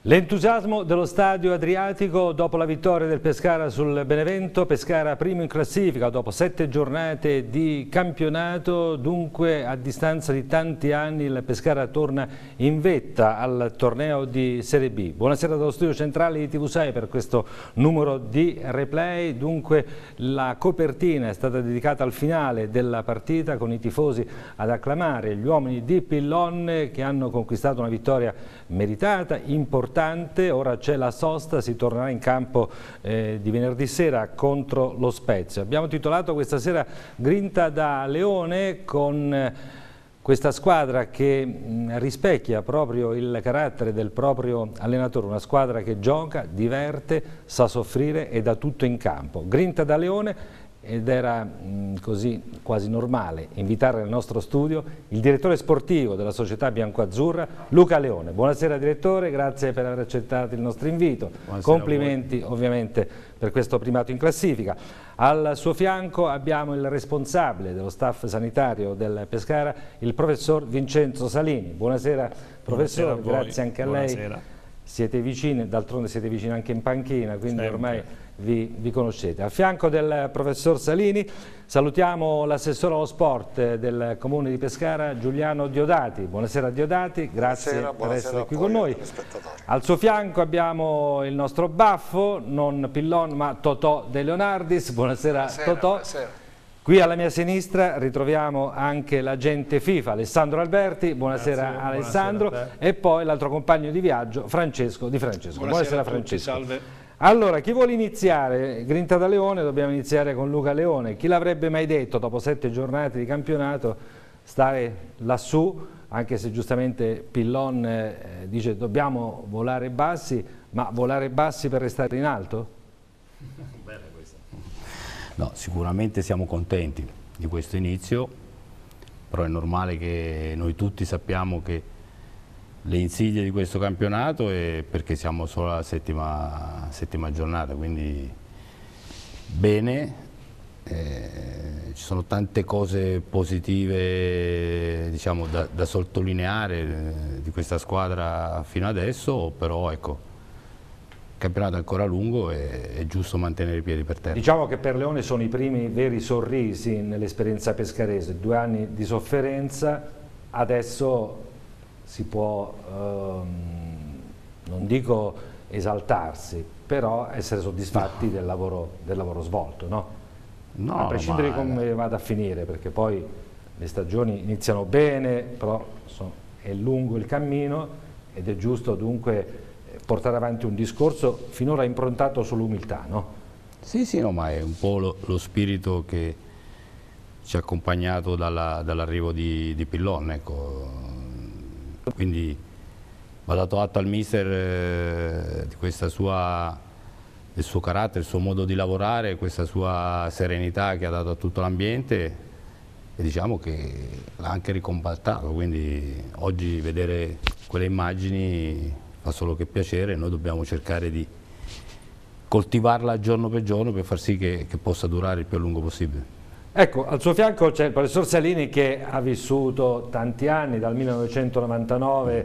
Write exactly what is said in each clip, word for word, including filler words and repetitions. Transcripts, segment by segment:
L'entusiasmo dello Stadio Adriatico dopo la vittoria del Pescara sul Benevento. Pescara primo in classifica dopo sette giornate di campionato, dunque a distanza di tanti anni il Pescara torna in vetta al torneo di Serie B. Buonasera dallo studio centrale di T V sei per questo numero di replay. Dunque la copertina è stata dedicata al finale della partita con i tifosi ad acclamare gli uomini di Pillon che hanno conquistato una vittoria meritata, importante. Ora c'è la sosta, si tornerà in campo eh, di venerdì sera contro lo Spezia. Abbiamo titolato questa sera Grinta da Leone con eh, questa squadra che mh, rispecchia proprio il carattere del proprio allenatore, una squadra che gioca, diverte, sa soffrire e dà tutto in campo. Grinta da Leone. Ed era mh, così quasi normale invitare nel nostro studio il direttore sportivo della società biancoazzurra, Luca Leone. Buonasera direttore, grazie per aver accettato il nostro invito. Buonasera. Complimenti ovviamente per questo primato in classifica. Al suo fianco abbiamo il responsabile dello staff sanitario del Pescara, il professor Vincenzo Salini. Buonasera professore, buonasera grazie anche a buonasera. Lei. Siete vicini, d'altronde siete vicini anche in panchina, quindi sempre. Ormai vi, vi conoscete. A fianco del professor Salini salutiamo l'assessore allo sport del comune di Pescara, Giuliano Diodati. Buonasera Diodati, grazie buonasera, per buonasera essere qui con noi. Al suo fianco abbiamo il nostro baffo, non Pillon ma Totò De Leonardis. Buonasera, buonasera Totò. Buonasera. Qui alla mia sinistra ritroviamo anche l'agente FIFA Alessandro Alberti, buonasera Grazie, Alessandro, buonasera e poi l'altro compagno di viaggio Francesco Di Francesco. Buonasera, buonasera Francesco. Tutti, salve. Allora, chi vuole iniziare? Grinta da Leone, dobbiamo iniziare con Luca Leone. Chi l'avrebbe mai detto dopo sette giornate di campionato stare lassù, anche se giustamente Pillon eh, dice dobbiamo volare bassi, ma volare bassi per restare in alto? No, sicuramente siamo contenti di questo inizio, però è normale che noi tutti sappiamo che le insidie di questo campionato è perché siamo solo alla settima, settima giornata, quindi bene, eh, ci sono tante cose positive diciamo, da, da sottolineare eh, di questa squadra fino adesso, però ecco, il campionato è ancora lungo e è giusto mantenere i piedi per terra. Diciamo che per Leone sono i primi veri sorrisi nell'esperienza pescarese, due anni di sofferenza, adesso si può, ehm, non dico esaltarsi, però essere soddisfatti no. del, lavoro, del lavoro svolto, no? No, a prescindere da come vada a finire, perché poi le stagioni iniziano bene, però insomma, è lungo il cammino ed è giusto dunque portare avanti un discorso finora improntato sull'umiltà, no? Sì, sì, no, ma è un po' lo, lo spirito che ci ha accompagnato dall'arrivo dall di, di Pillon, ecco. Quindi va dato atto al mister eh, di questa sua, del suo carattere, il suo modo di lavorare, questa sua serenità che ha dato a tutto l'ambiente e diciamo che l'ha anche ricombaltato, quindi oggi vedere quelle immagini fa solo che piacere, noi dobbiamo cercare di coltivarla giorno per giorno per far sì che, che possa durare il più a lungo possibile. Ecco, al suo fianco c'è il professor Salini che ha vissuto tanti anni, dal millenovecentonovantanove,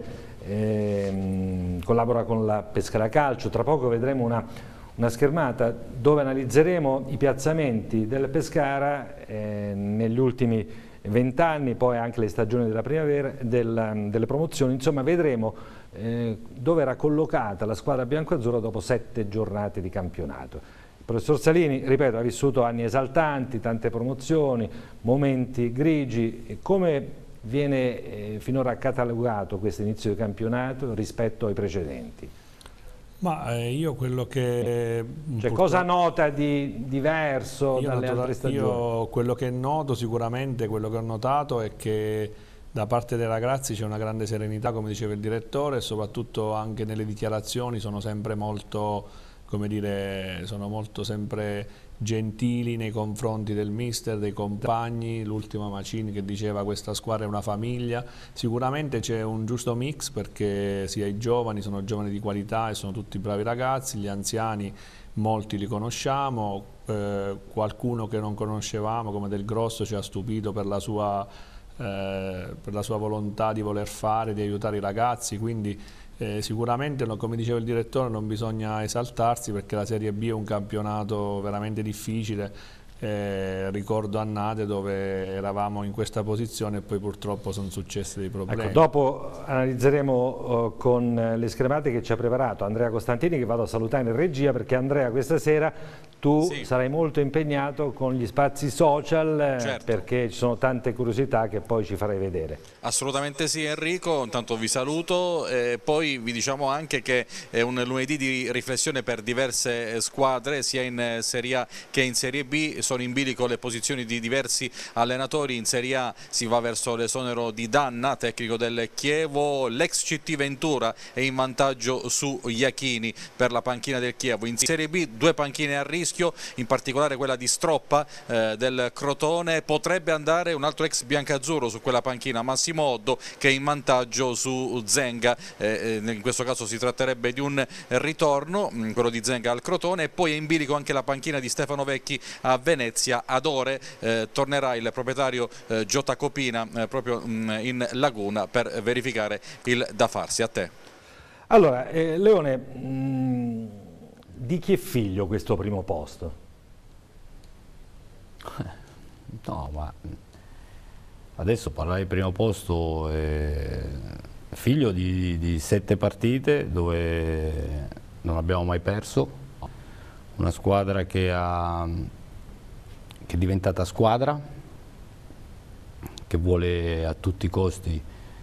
ehm, collabora con la Pescara Calcio, tra poco vedremo una, una schermata dove analizzeremo i piazzamenti del Pescara eh, negli ultimi vent'anni, poi anche le stagioni della primavera, del, delle promozioni, insomma vedremo eh, dove era collocata la squadra biancoazzurra dopo sette giornate di campionato. Il professor Salini, ripeto, ha vissuto anni esaltanti, tante promozioni, momenti grigi. Come viene eh, finora catalogato questo inizio di campionato rispetto ai precedenti? Ma eh, io quello che... Cioè, cosa nota di diverso io dalle noto, altre stagioni? Io quello che noto sicuramente, quello che ho notato è che da parte dei ragazzi c'è una grande serenità, come diceva il direttore, e soprattutto anche nelle dichiarazioni sono sempre molto, come dire, sono molto sempre gentili nei confronti del mister, dei compagni, l'ultima Macini che diceva questa squadra è una famiglia. Sicuramente c'è un giusto mix perché sia i giovani sono giovani di qualità e sono tutti bravi ragazzi, gli anziani molti li conosciamo, eh, qualcuno che non conoscevamo come Del Grosso ci ha stupito per la sua, eh, per la sua volontà di voler fare, di aiutare i ragazzi, quindi Eh, sicuramente, come diceva il direttore, non bisogna esaltarsi perché la Serie B è un campionato veramente difficile. Eh, ricordo annate dove eravamo in questa posizione e poi purtroppo sono successi dei problemi. Ecco, dopo analizzeremo uh, con le schermate che ci ha preparato Andrea Costantini, che vado a salutare in regia, perché Andrea questa sera tu sì. sarai molto impegnato con gli spazi social, certo. perché ci sono tante curiosità che poi ci farai vedere. Assolutamente sì Enrico, intanto vi saluto e poi vi diciamo anche che è un lunedì di riflessione per diverse squadre sia in Serie A che in Serie B. Sono in bilico le posizioni di diversi allenatori. In Serie A si va verso l'esonero di Danna, tecnico del Chievo. L'ex C T Ventura è in vantaggio su Iachini per la panchina del Chievo. In Serie B due panchine a rischio, in particolare quella di Stroppa eh, del Crotone. Potrebbe andare un altro ex biancazzurro su quella panchina, Massimo Oddo, che è in vantaggio su Zenga. Eh, in questo caso si tratterebbe di un ritorno, quello di Zenga al Crotone. E poi è in bilico anche la panchina di Stefano Vecchi a Venezia. Ad ore eh, tornerà il proprietario eh, Giotta Copina eh, proprio mh, in Laguna per verificare il da farsi. A te. Allora, eh, Leone, mh, di chi è figlio questo primo posto? No, ma adesso parlare di primo posto è figlio di, di sette partite dove non abbiamo mai perso, una squadra che ha che è diventata squadra, che vuole a tutti i costi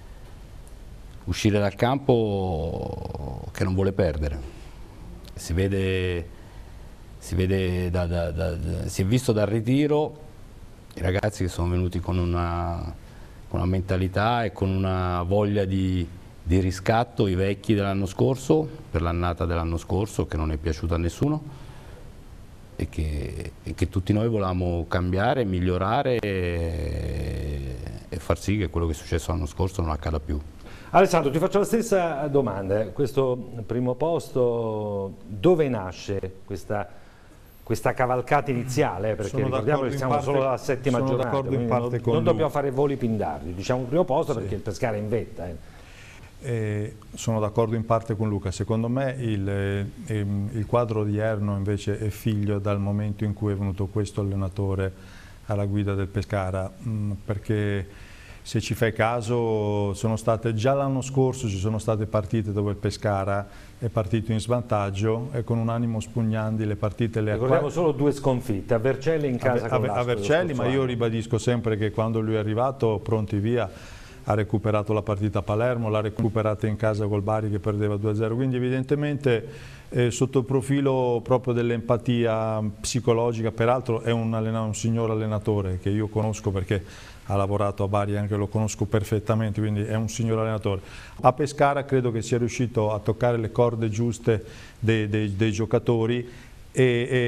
uscire dal campo, che non vuole perdere. Si vede, si vede da, da, da, da, si è visto dal ritiro i ragazzi che sono venuti con una, con una mentalità e con una voglia di, di riscatto, i vecchi dell'anno scorso, per l'annata dell'anno scorso, che non è piaciuta a nessuno. E che, e che tutti noi volevamo cambiare, migliorare e, e far sì che quello che è successo l'anno scorso non accada più. Alessandro, ti faccio la stessa domanda. Questo primo posto, dove nasce questa, questa cavalcata iniziale? Perché sono ricordiamo che siamo parte, solo alla settima giornata, in parte non, con non dobbiamo fare voli pindardi, diciamo il primo posto sì. perché il Pescara è in vetta. Eh. Eh, sono d'accordo in parte con Luca. Secondo me il, eh, il quadro di Erno invece è figlio dal momento in cui è venuto questo allenatore alla guida del Pescara, mh, perché se ci fai caso sono state già l'anno scorso ci sono state partite dove il Pescara è partito in svantaggio e con un animo spugnandi le partite le ha... Ricordiamo solo due sconfitte, a Vercelli in casa a, con a, a Vercelli, ma io ribadisco sempre che quando lui è arrivato pronti via ha recuperato la partita a Palermo, l'ha recuperata in casa col Bari che perdeva due a zero, quindi evidentemente eh, sotto il profilo proprio dell'empatia psicologica, peraltro è un, un signor allenatore che io conosco perché ha lavorato a Bari, anche lo conosco perfettamente, quindi è un signor allenatore. A Pescara credo che sia riuscito a toccare le corde giuste dei, dei, dei giocatori e,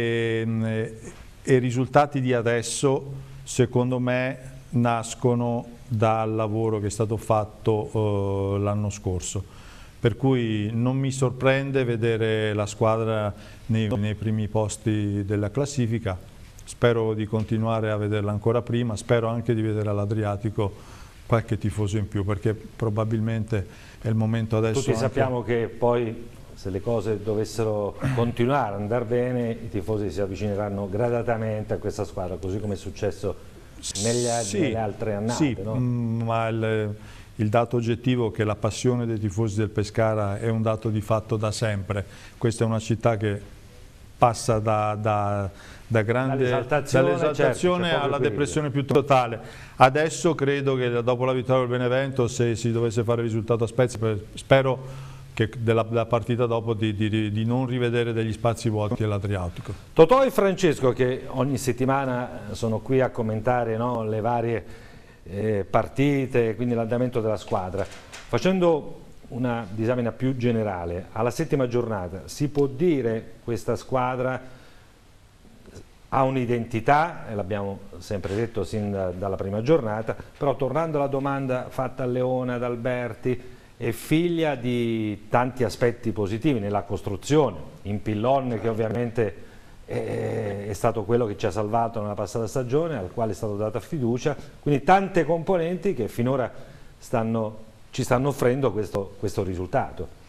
e, e i risultati di adesso secondo me nascono dal lavoro che è stato fatto uh, l'anno scorso, per cui non mi sorprende vedere la squadra nei, nei primi posti della classifica. Spero di continuare a vederla ancora prima, spero anche di vedere all'Adriatico qualche tifoso in più, perché probabilmente è il momento adesso. Tutti anche... sappiamo che poi se le cose dovessero continuare ad andare bene, i tifosi si avvicineranno gradatamente a questa squadra, così come è successo Negli, sì, nelle altre annate, sì, no? ma il, il dato oggettivo è che la passione dei tifosi del Pescara è un dato di fatto da sempre. Questa è una città che passa da, da, da grande dall'esaltazione certo, alla depressione più totale. Adesso credo che dopo la vittoria del Benevento, se si dovesse fare il risultato a Spezia, spero che della, della partita dopo di, di, di non rivedere degli spazi vuoti all'Adriatico. Totò e Francesco, che ogni settimana sono qui a commentare, no, le varie eh, partite, quindi l'andamento della squadra, facendo una disamina più generale, alla settima giornata si può dire questa squadra ha un'identità, e l'abbiamo sempre detto sin da, dalla prima giornata, però tornando alla domanda fatta a Leone, ad Alberti, è figlia di tanti aspetti positivi nella costruzione, in Pillon che ovviamente è, è stato quello che ci ha salvato nella passata stagione, al quale è stata data fiducia, quindi tante componenti che finora stanno, ci stanno offrendo questo, questo risultato.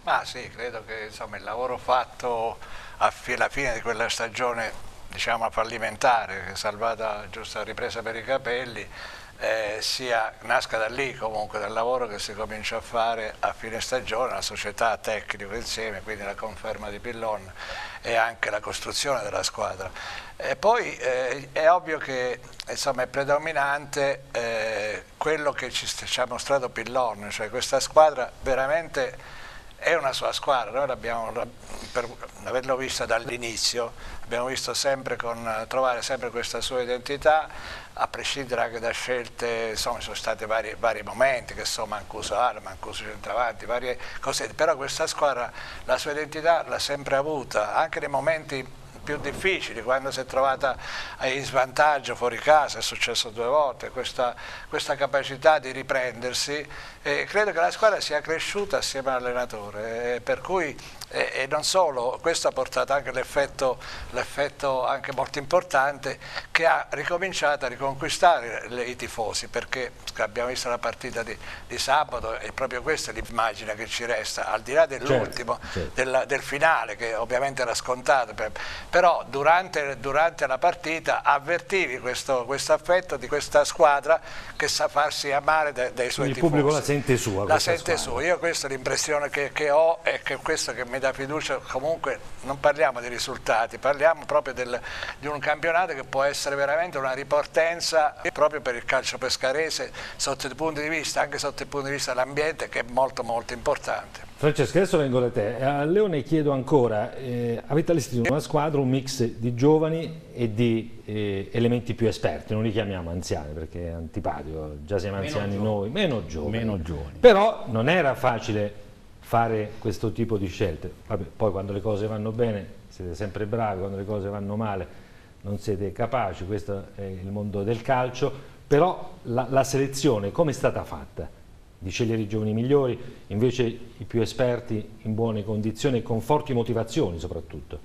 Ma sì, credo che insomma, il lavoro fatto alla fine di quella stagione, diciamo, fallimentare, che è salvata giusta ripresa per i capelli, eh, sia, nasca da lì comunque, dal lavoro che si comincia a fare a fine stagione, la società tecnico insieme, quindi la conferma di Pillon e anche la costruzione della squadra. E poi eh, è ovvio che insomma, è predominante eh, quello che ci, ci ha mostrato Pillon, cioè questa squadra veramente è una sua squadra. Noi l'abbiamo, per averlo vista dall'inizio, abbiamo visto sempre con, trovare sempre questa sua identità, a prescindere anche da scelte, insomma ci sono stati vari, vari momenti, che so, Mancuso Ala, Mancuso centravanti, varie cose, però questa squadra la sua identità l'ha sempre avuta, anche nei momenti più difficili, quando si è trovata in svantaggio fuori casa, è successo due volte, questa, questa capacità di riprendersi, e credo che la squadra sia cresciuta assieme all'allenatore, e per cui e, e non solo, questo ha portato anche l'effetto l'effetto anche molto importante, che ha ricominciato a riconquistare le, i tifosi, perché abbiamo visto la partita di, di sabato e proprio questa è l'immagine che ci resta, al di là dell'ultimo, certo, certo. del, del finale, che ovviamente era scontato, per, però durante, durante la partita avvertivi questo, questo affetto di questa squadra che sa farsi amare dai, dai suoi il tifosi. Il pubblico la sente sua. La sente sua, io questa è l'impressione che, che ho, e che questo che mi dà fiducia. Comunque non parliamo di risultati, parliamo proprio del, di un campionato che può essere veramente una ripartenza proprio per il calcio pescarese sotto il punto di vista, anche sotto il punto di vista dell'ambiente, che è molto molto importante. Francesco, adesso vengo da te. A Leone chiedo ancora, eh, avete allestito una squadra, un mix di giovani e di eh, elementi più esperti, non li chiamiamo anziani perché è antipatico, già siamo meno anziani giovani. Noi, meno giovani. meno giovani. Però non era facile fare questo tipo di scelte. Vabbè, poi quando le cose vanno bene siete sempre bravi, quando le cose vanno male non siete capaci, questo è il mondo del calcio, però la, la selezione come è stata fatta? Di scegliere i giovani migliori, invece i più esperti in buone condizioni e con forti motivazioni soprattutto?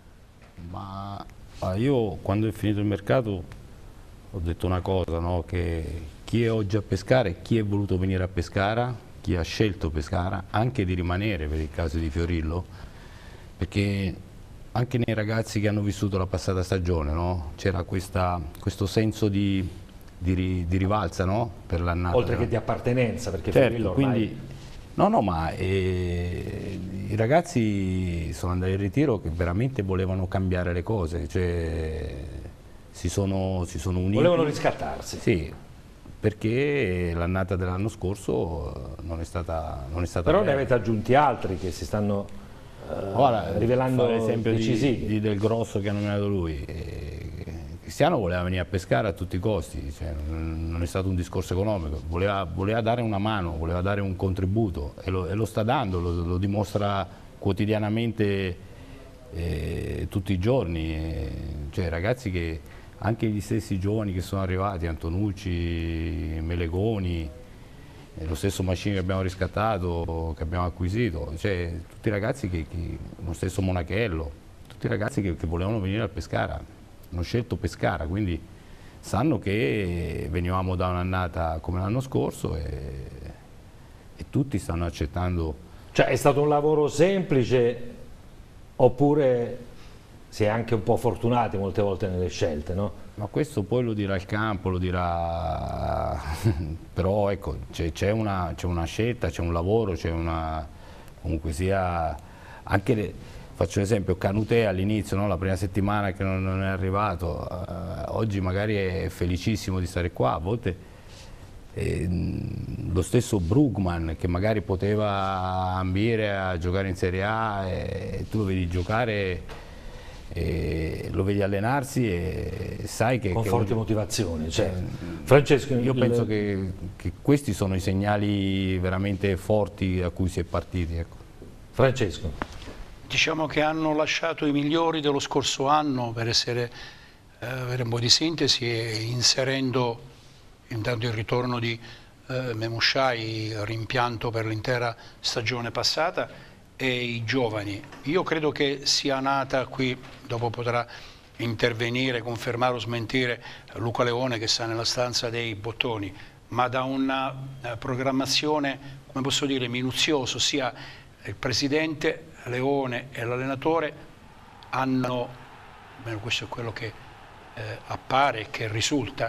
Ma io quando è finito il mercato ho detto una cosa, no? Che chi è oggi a Pescara, chi è voluto venire a Pescara, chi ha scelto Pescara, anche di rimanere per il caso di Fiorillo, perché anche nei ragazzi che hanno vissuto la passata stagione, no? C'era questo senso di, di, di rivalsa, no? Per l'annata. Oltre che di appartenenza, perché certo, Fiorillo ormai... quindi, no, no, ma eh, i ragazzi sono andati in ritiro che veramente volevano cambiare le cose, cioè si sono, si sono uniti. Volevano riscattarsi. Sì. Perché l'annata dell'anno scorso non è stata, non è stata Però bella. ne avete aggiunti altri che si stanno eh, Ora, rivelando l'esempio decisivi. Di, di Del Grosso che ha nominato lui. E Cristiano voleva venire a pescare a tutti i costi, cioè, non è stato un discorso economico, voleva, voleva dare una mano, voleva dare un contributo e lo, e lo sta dando, lo, lo dimostra quotidianamente eh, tutti i giorni. Eh, cioè ragazzi che anche gli stessi giovani che sono arrivati, Antonucci, Melegoni, eh, lo stesso Macini che abbiamo riscattato, che abbiamo acquisito, cioè tutti i ragazzi che, che lo stesso Monachello, tutti i ragazzi che, che volevano venire al Pescara, hanno scelto Pescara, quindi sanno che venivamo da un'annata come l'anno scorso e, e tutti stanno accettando. Cioè è stato un lavoro semplice oppure si è anche un po' fortunati molte volte nelle scelte, no? Ma questo poi lo dirà il campo, lo dirà, però ecco, c'è una, una scelta, c'è un lavoro, c'è una, comunque sia, anche, le, faccio un esempio, Canutè all'inizio, no? La prima settimana che non, non è arrivato, eh, oggi magari è felicissimo di stare qua, a volte eh, lo stesso Brugman che magari poteva ambire a giocare in Serie A e tu lo vedi giocare, e lo vedi allenarsi e sai che... Con che forti motivazioni, cioè, Francesco, io il... penso che, che questi sono i segnali veramente forti a cui si è partiti. Ecco. Francesco. Diciamo che hanno lasciato i migliori dello scorso anno, per essere, eh, avere un po' di sintesi, e inserendo intanto il ritorno di eh, Memushai, rimpianto per l'intera stagione passata, e i giovani. Io credo che sia nata qui, dopo potrà intervenire, confermare o smentire Luca Leone che sta nella stanza dei bottoni, ma da una programmazione, come posso dire, minuziosa, ossia il presidente Leone e l'allenatore hanno, almeno questo è quello che eh, appare, che risulta,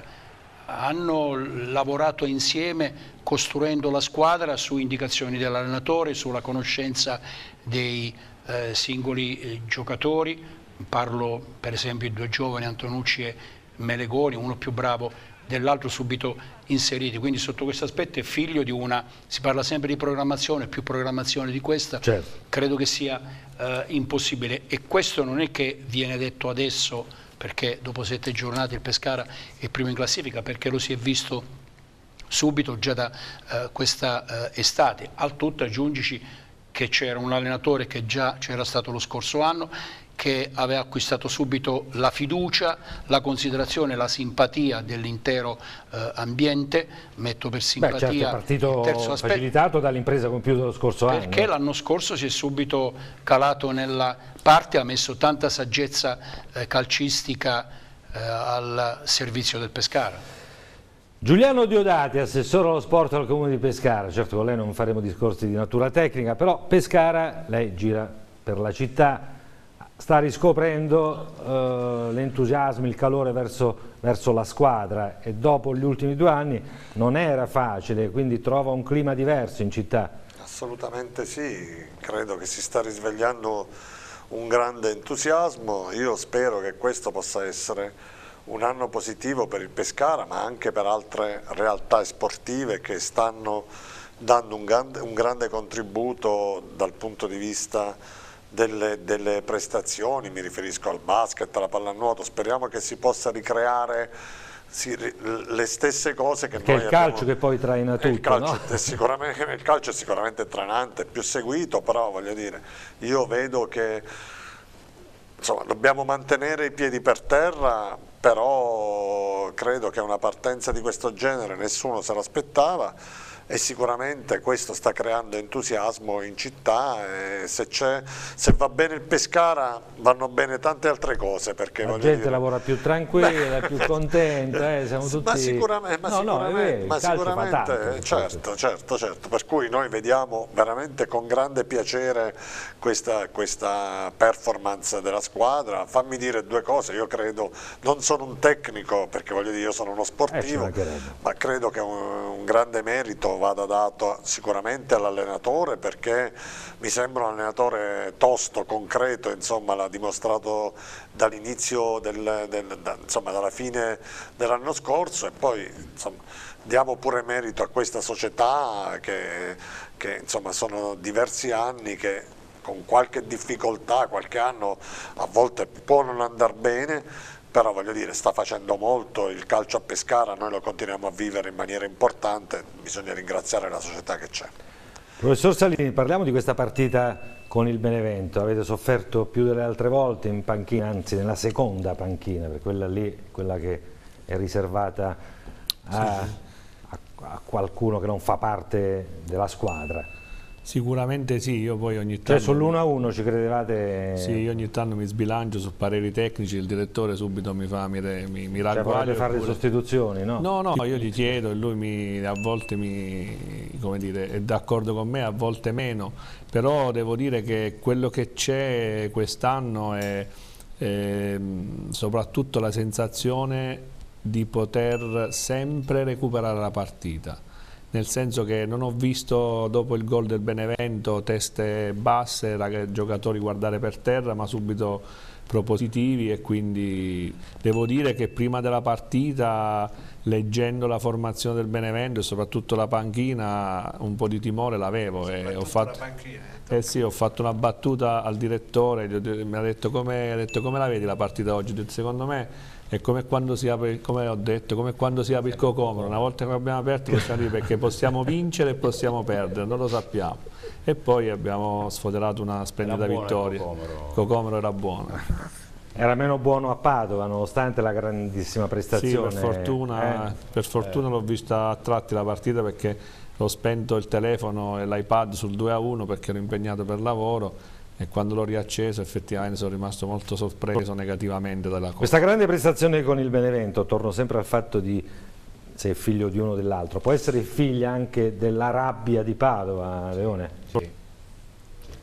hanno lavorato insieme costruendo la squadra su indicazioni dell'allenatore, sulla conoscenza dei eh, singoli eh, giocatori. Parlo per esempio di due giovani, Antonucci e Melegoni, uno più bravo dell'altro, subito inseriti, quindi sotto questo aspetto è figlio di una, si parla sempre di programmazione, più programmazione di questa, certo. Credo che sia eh, impossibile, e questo non è che viene detto adesso perché dopo sette giornate il Pescara è primo in classifica, perché lo si è visto subito già da eh, questa eh, estate. Al tutto aggiungici che c'era un allenatore che già c'era stato lo scorso anno, che aveva acquistato subito la fiducia, la considerazione, la simpatia dell'intero eh, ambiente. Metto per simpatia. Beh, certo, è partito terzo aspetto, facilitato dall'impresa compiuta lo scorso perché anno. Perché l'anno scorso si è subito calato nella parte, ha messo tanta saggezza eh, calcistica eh, al servizio del Pescara. Giuliano Diodati, assessore allo sport al Comune di Pescara. Certo, con lei non faremo discorsi di natura tecnica, però Pescara, lei gira per la città, sta riscoprendo eh, l'entusiasmo, il calore verso, verso la squadra, e dopo gli ultimi due anni non era facile, quindi trova un clima diverso in città. Assolutamente sì, credo che si sta risvegliando un grande entusiasmo. Io spero che questo possa essere un anno positivo per il Pescara, ma anche per altre realtà sportive che stanno dando un grande, un grande contributo dal punto di vista Delle, delle prestazioni. Mi riferisco al basket, alla pallanuoto. Speriamo che si possa ricreare si, le stesse cose che Perché noi è il calcio abbiamo. Che poi traina tutto, il calcio, no? è sicuramente, il calcio è sicuramente trainante, più seguito, però voglio dire, io vedo che insomma, dobbiamo mantenere i piedi per terra, però credo che una partenza di questo genere nessuno se l'aspettava, e sicuramente questo sta creando entusiasmo in città, e se, se va bene il Pescara vanno bene tante altre cose, perché la gente dire... lavora più tranquilla, più contenta, eh, siamo tutti... ma sicuramente, ma no, sicuramente, no, vero, ma sicuramente tanto, certo, certo, certo, per cui noi vediamo veramente con grande piacere questa, questa performance della squadra. Fammi dire due cose, io credo, non sono un tecnico, perché voglio dire io sono uno sportivo, eh, ma credo che un, un grande merito vada dato sicuramente all'allenatore, perché mi sembra un allenatore tosto, concreto, insomma l'ha dimostrato dall'inizio del, del, da, insomma dalla fine dell'anno scorso, e poi insomma diamo pure merito a questa società che, che insomma sono diversi anni che con qualche difficoltà, qualche anno a volte può non andare bene, però voglio dire, sta facendo molto. Il calcio a Pescara noi lo continuiamo a vivere in maniera importante, bisogna ringraziare la società che c'è. Professor Salini, parliamo di questa partita con il Benevento. Avete sofferto più delle altre volte in panchina, anzi nella seconda panchina, perché quella lì, quella che è riservata a, a, a qualcuno che non fa parte della squadra. Sicuramente sì, io poi ogni tanto... Cioè sull'uno a uno ci credevate? Sì, io ogni tanto mi sbilancio su pareri tecnici, il direttore subito mi fa, mi, mi, mi ragguaglia. Cioè fare le sostituzioni, no? No, no, io gli chiedo e lui mi, a volte mi, come dire, è d'accordo con me, a volte meno, però devo dire che quello che c'è quest'anno è, è soprattutto la sensazione di poter sempre recuperare la partita. Nel senso che non ho visto dopo il gol del Benevento teste basse, giocatori guardare per terra, ma subito propositivi, e quindi devo dire che prima della partita, leggendo la formazione del Benevento e soprattutto la panchina, un po' di timore l'avevo, e ho fatto, eh sì, ho fatto una battuta al direttore, mi ha detto come, ha detto come la vedi la partita oggi? Ho detto, secondo me è come quando si apre, come ho detto, come quando si apre il cocomero, una volta che abbiamo aperto possiamo dire, perché possiamo vincere e possiamo perdere, non lo sappiamo, e poi abbiamo sfoderato una splendida vittoria. Il cocomero era buono. Era meno buono a Padova nonostante la grandissima prestazione. Sì, per fortuna, eh. fortuna eh. l'ho vista a tratti la partita, perché ho spento il telefono e l'iPad sul due a uno perché ero impegnato per lavoro, e quando l'ho riacceso effettivamente sono rimasto molto sorpreso negativamente dalla cosa. Questa grande prestazione con il Benevento, torno sempre al fatto di se è figlio di uno o dell'altro, può essere figlia anche della rabbia di Padova, Leone? Sì.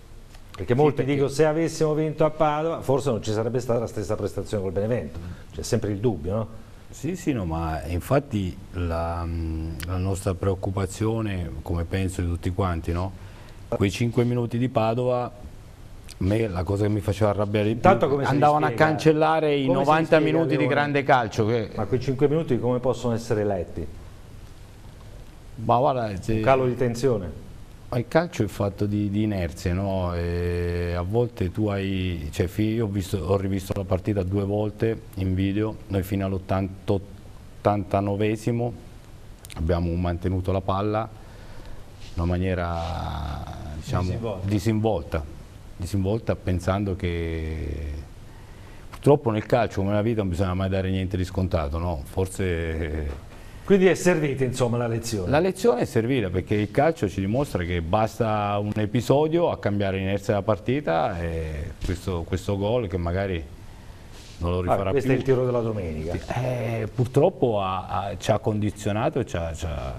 Perché molti sì, perché... dicono se avessimo vinto a Padova forse non ci sarebbe stata la stessa prestazione col Benevento, c'è sempre il dubbio, no? Sì, sì, no, ma infatti la, la nostra preoccupazione, come penso di tutti quanti, no? Quei cinque minuti di Padova, a me la cosa che mi faceva arrabbiare di più, andavano a cancellare i novanta minuti di grande calcio. Che... Ma quei cinque minuti come possono essere letti? Ma guarda, se... un calo di tensione? Il calcio è fatto di, di inerzie, no? E a volte tu hai, cioè io ho, visto, ho rivisto la partita due volte in video, noi fino all'ottantanovesimo abbiamo mantenuto la palla in una maniera, diciamo, disinvolta. disinvolta, disinvolta pensando che purtroppo nel calcio come nella vita non bisogna mai dare niente di scontato, no? Forse... Quindi è servita insomma la lezione? La lezione è servita perché il calcio ci dimostra che basta un episodio a cambiare l'inerzia della partita e questo, questo gol che magari non lo rifarà ah, questo più. Questo è il tiro della domenica. Eh, purtroppo ha, ha, ci ha condizionato e ci ha, ci ha,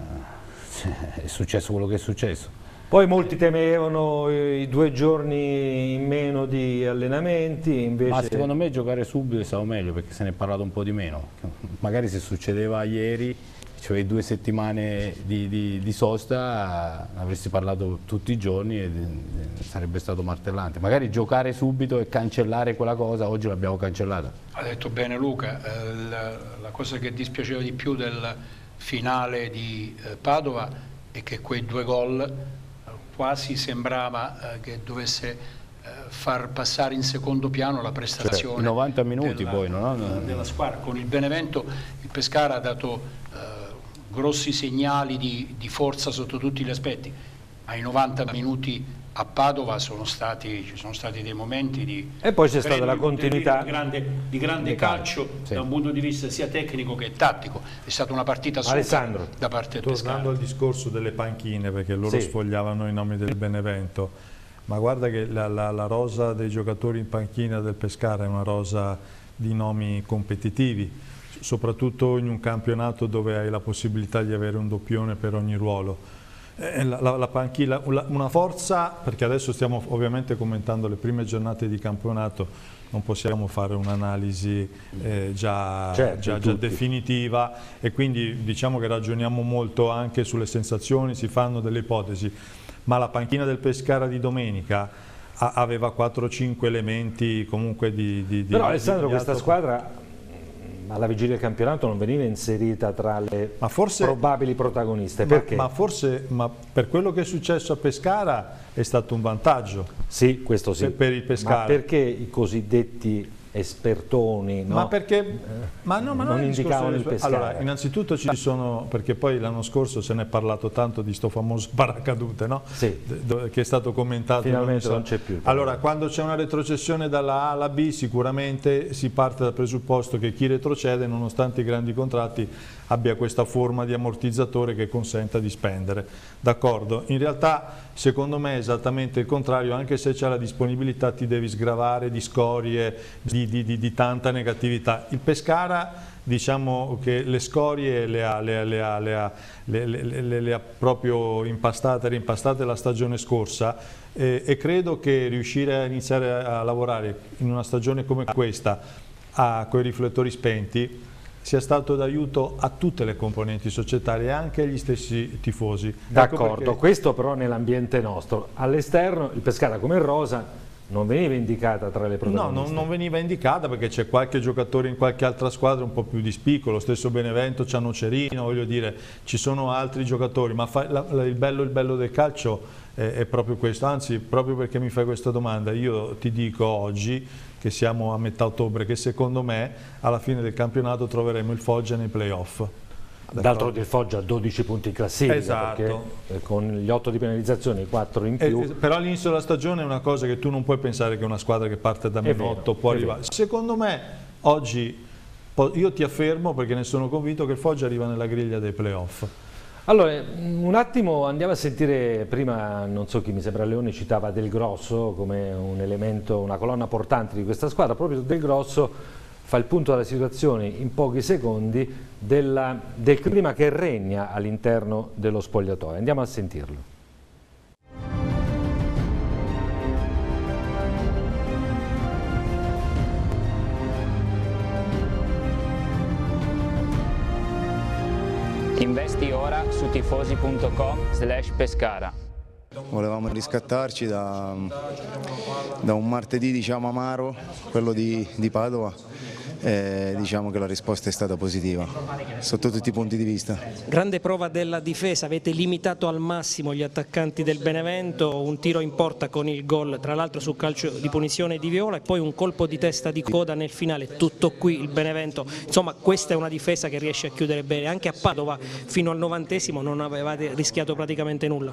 è successo quello che è successo. Poi molti temevano i due giorni in meno di allenamenti, invece... Ma secondo me giocare subito è stato meglio perché se ne è parlato un po' di meno. Magari se succedeva ieri, cioè due settimane di, di, di sosta, avresti parlato tutti i giorni e sarebbe stato martellante. Magari giocare subito e cancellare quella cosa, oggi l'abbiamo cancellata. Ha detto bene Luca, eh, la, la cosa che dispiaceva di più del finale di eh, Padova è che quei due gol quasi sembrava eh, che dovesse eh, far passare in secondo piano la prestazione, cioè, novanta minuti della, poi, no? della squadra. Con il Benevento il Pescara ha dato eh, grossi segnali di, di forza sotto tutti gli aspetti. Ai novanta minuti a Padova sono stati, ci sono stati dei momenti di... E poi c'è stata la continuità di grande, di grande calcio, calcio sì. Da un punto di vista sia tecnico che tattico. È stata una partita super Alessandro, da parte del Pescara. Tornando al discorso delle panchine, perché loro sì. sfogliavano i nomi del Benevento, ma guarda che la, la, la rosa dei giocatori in panchina del Pescara è una rosa di nomi competitivi, soprattutto in un campionato dove hai la possibilità di avere un doppione per ogni ruolo. La, la, la panchina, una forza, perché adesso stiamo ovviamente commentando le prime giornate di campionato, non possiamo fare un'analisi eh, già, certo, già, già definitiva e quindi diciamo che ragioniamo molto anche sulle sensazioni, si fanno delle ipotesi, ma la panchina del Pescara di domenica a, aveva quattro cinque elementi comunque di... di Però di, Alessandro di questa squadra alla vigilia del campionato non veniva inserita tra le ma forse, probabili protagoniste, ma, perché? Ma forse ma per quello che è successo a Pescara è stato un vantaggio. Sì, questo sì. Per, per il Pescara. Ma perché i cosiddetti espertoni no? ma perché ma no, ma non, non indicavano il Pescara? Allora, innanzitutto ci sono, perché poi l'anno scorso se ne è parlato tanto di sto famoso paracadute, no? Sì. Che è stato commentato. Finalmente non c'è più. Allora, quando c'è una retrocessione dalla A alla B sicuramente si parte dal presupposto che chi retrocede, nonostante i grandi contratti, abbia questa forma di ammortizzatore che consenta di spendere. D'accordo? In realtà secondo me è esattamente il contrario, anche se c'è la disponibilità ti devi sgravare di scorie, di, di, di, di tanta negatività. Il Pescara, diciamo che le scorie le ha, le ha, le ha, le ha, le, le, le, le ha proprio impastate, reimpastate la stagione scorsa eh, e credo che riuscire a iniziare a lavorare in una stagione come questa a, con i riflettori spenti sia stato d'aiuto a tutte le componenti societarie e anche agli stessi tifosi. D'accordo, ecco perché... questo però nell'ambiente nostro. All'esterno il Pescara come rosa non veniva indicata tra le protagoniste? No, non, non veniva indicata perché c'è qualche giocatore in qualche altra squadra un po' più di spicco, lo stesso Benevento c'ha Nocerino, voglio dire, ci sono altri giocatori, ma fa, la, la, il, bello, il bello del calcio è, è proprio questo, anzi proprio perché mi fai questa domanda, io ti dico oggi che siamo a metà ottobre, che secondo me alla fine del campionato troveremo il Foggia nei playoff. D'altro il Foggia ha dodici punti in classifica, esatto. Perché con gli otto di penalizzazione, i quattro in più. Eh, però all'inizio della stagione è una cosa che tu non puoi pensare che una squadra che parte da meno otto può arrivare. Vero. Secondo me oggi, io ti affermo perché ne sono convinto che il Foggia arriva nella griglia dei playoff. Allora, un attimo andiamo a sentire, prima non so chi, mi sembra Leone citava Del Grosso come un elemento, una colonna portante di questa squadra, proprio Del Grosso fa il punto della situazione in pochi secondi della, del clima che regna all'interno dello spogliatoio. Andiamo a sentirlo. Investi ora su tifosi punto com slash Pescara. Volevamo riscattarci da, da un martedì diciamo amaro, quello di, di Padova, e diciamo che la risposta è stata positiva sotto tutti i punti di vista. Grande prova della difesa, avete limitato al massimo gli attaccanti del Benevento, un tiro in porta con il gol tra l'altro su calcio di punizione di Viola e poi un colpo di testa di coda nel finale, tutto qui il Benevento. Insomma, questa è una difesa che riesce a chiudere bene, anche a Padova fino al novantesimo non avevate rischiato praticamente nulla.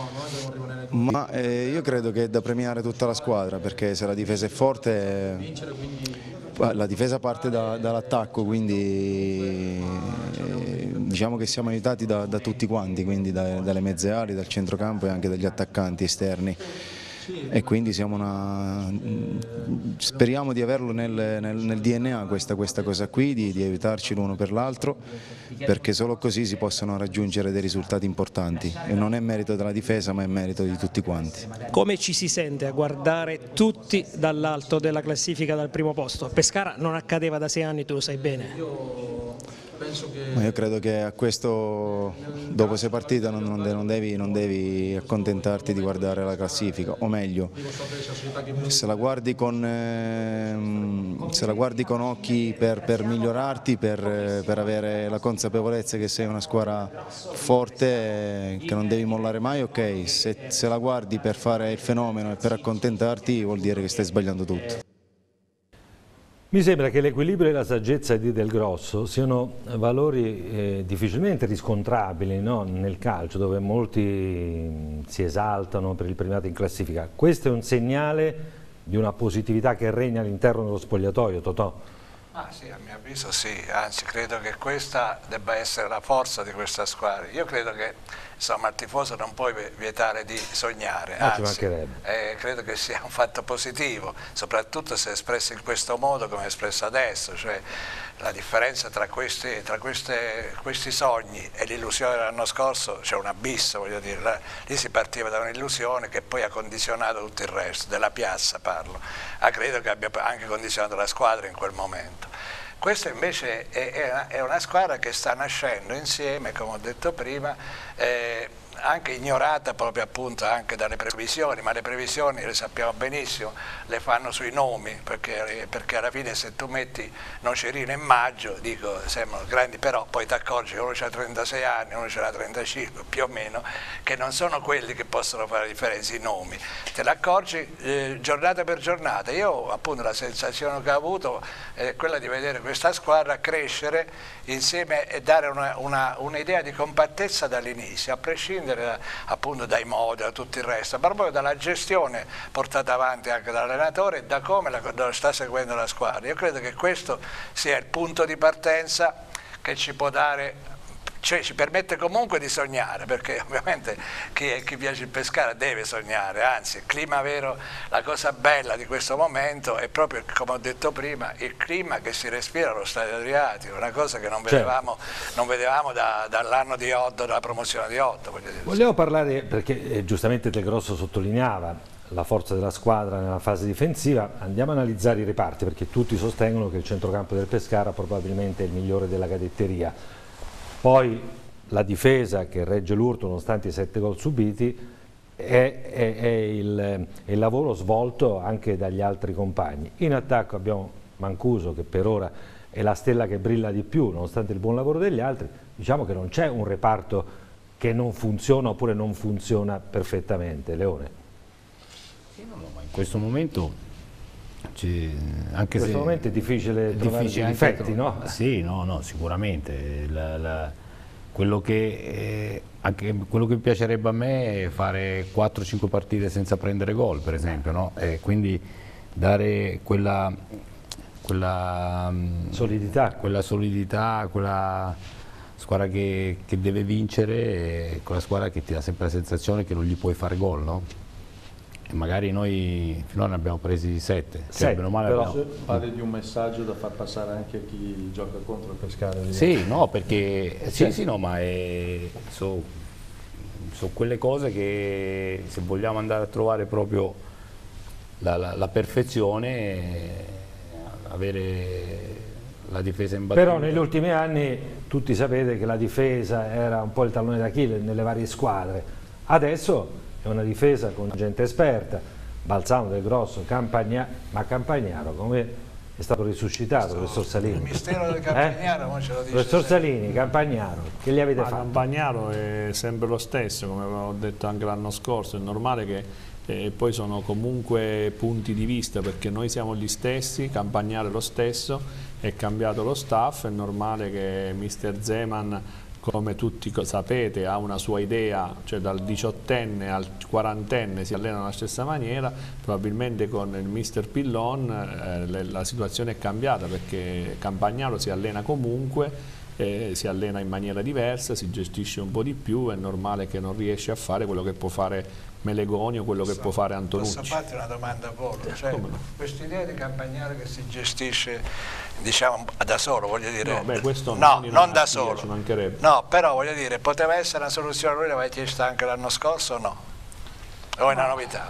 Ma eh, io credo che è da premiare tutta la squadra, perché se la difesa è forte eh, la difesa parte da, dall'attacco, quindi eh, diciamo che siamo aiutati da, da tutti quanti, quindi da, dalle mezze ali, dal centrocampo e anche dagli attaccanti esterni. E quindi siamo una, speriamo di averlo nel, nel, nel D N A questa, questa cosa qui, di, di aiutarci l'uno per l'altro, perché solo così si possono raggiungere dei risultati importanti e non è merito della difesa ma è merito di tutti quanti. Come ci si sente a guardare tutti dall'alto della classifica dal primo posto? A Pescara non accadeva da sei anni, tu lo sai bene. Ma io credo che a questo, dopo sei partite, non, non, devi, non devi accontentarti di guardare la classifica, o meglio, se la guardi con, eh, se la guardi con occhi per, per migliorarti, per, per avere la consapevolezza che sei una squadra forte, che non devi mollare mai, ok, se, se la guardi per fare il fenomeno e per accontentarti vuol dire che stai sbagliando tutto. Mi sembra che l'equilibrio e la saggezza di Del Grosso siano valori eh, difficilmente riscontrabili, no? Nel calcio, dove molti si esaltano per il primato in classifica. Questo è un segnale di una positività che regna all'interno dello spogliatoio, Totò? Ah sì, a mio avviso sì, anzi credo che questa debba essere la forza di questa squadra. Io credo che insomma il tifoso non puoi vietare di sognare, ah, anzi eh, credo che sia un fatto positivo, soprattutto se espresso in questo modo come è espresso adesso, cioè la differenza tra questi, tra queste, questi sogni e l'illusione dell'anno scorso c'è un abisso, voglio dire, là, lì si partiva da un'illusione che poi ha condizionato tutto il resto, della piazza parlo, ah, credo che abbia anche condizionato la squadra in quel momento. Questa invece è, è una squadra che sta nascendo insieme, come ho detto prima, eh, anche ignorata proprio appunto anche dalle previsioni, ma le previsioni le sappiamo benissimo, le fanno sui nomi, perché, perché alla fine se tu metti Nocerino in maggio, dico, sembrano grandi, però poi ti accorgi che uno ha trentasei anni, uno ce l'ha trentacinque più o meno, che non sono quelli che possono fare la differenza, i nomi, te ne accorgi eh, giornata per giornata. Io appunto la sensazione che ho avuto è quella di vedere questa squadra crescere insieme e dare un'idea una, una di compattezza dall'inizio, a prescindere Da, appunto dai modi, da tutto il resto, ma proprio dalla gestione portata avanti anche dall'allenatore e da come la, la sta seguendo la squadra. Io credo che questo sia il punto di partenza che ci può dare, cioè ci permette comunque di sognare, perché ovviamente chi, chi piace il Pescara deve sognare, anzi il clima vero, la cosa bella di questo momento è proprio, come ho detto prima, il clima che si respira allo Stadio Adriatico, una cosa che non vedevamo, certo. non vedevamo da, dall'anno di Otto, dalla promozione di Otto. Vogliamo parlare, perché eh, giustamente Del Grosso sottolineava la forza della squadra nella fase difensiva, andiamo a analizzare i reparti, perché tutti sostengono che il centrocampo del Pescara probabilmente è il migliore della cadetteria. Poi la difesa che regge l'urto nonostante i sette gol subiti è, è, è, il, è il lavoro svolto anche dagli altri compagni. In attacco abbiamo Mancuso che per ora è la stella che brilla di più nonostante il buon lavoro degli altri. Diciamo che non c'è un reparto che non funziona oppure non funziona perfettamente. Leone? Sì, no, no, ma in questo momento... Anche in questo se momento è difficile è trovare dei difetti, no? Sì, no, no, sicuramente. La, la, quello, che, eh, anche quello che piacerebbe a me è fare quattro cinque partite senza prendere gol, per esempio, no? E quindi dare quella, quella solidità, quella, solidità, quella squadra che, che deve vincere, quella squadra che ti dà sempre la sensazione che non gli puoi fare gol, no? Magari noi finora ne abbiamo presi sette, cioè, sì, male però abbiamo... parli di un messaggio da far passare anche a chi gioca contro il Pescara. Sì, no, perché sì, sì, no, ma è, so, so quelle cose che se vogliamo andare a trovare proprio la, la, la perfezione, avere la difesa imbattuta. Però negli ultimi anni tutti sapete che la difesa era un po' il tallone d'Achille nelle varie squadre. Adesso è una difesa con gente esperta, Balzano, Del Grosso, Campagnaro, ma Campagnaro come è stato risuscitato, professor Salini? Il mistero del Campagnaro, eh? ce lo dice. Professor Salini, Campagnaro, che gli avete ma fatto? Campagnaro è sempre lo stesso, come avevo detto anche l'anno scorso, è normale che eh, poi sono comunque punti di vista, perché noi siamo gli stessi, Campagnaro è lo stesso, è cambiato lo staff, è normale che mister Zeman, come tutti sapete, ha una sua idea, cioè dal diciottenne al quarantenne si allena nella stessa maniera. Probabilmente con il mister Pillon eh, la situazione è cambiata, perché Campagnaro si allena comunque, eh, si allena in maniera diversa, si gestisce un po' di più, è normale che non riesce a fare quello che può fare Melegoni o quello che può fare Antonucci. Posso farti una domanda, Polo? Cioè, no? Questa idea di Campagnaro che si gestisce, diciamo, da solo, voglio dire, no, beh, questo no, non, non da solo, ci mancherebbe. No, però voglio dire, poteva essere una soluzione, lui l'aveva chiesta anche l'anno scorso o no? O è una novità?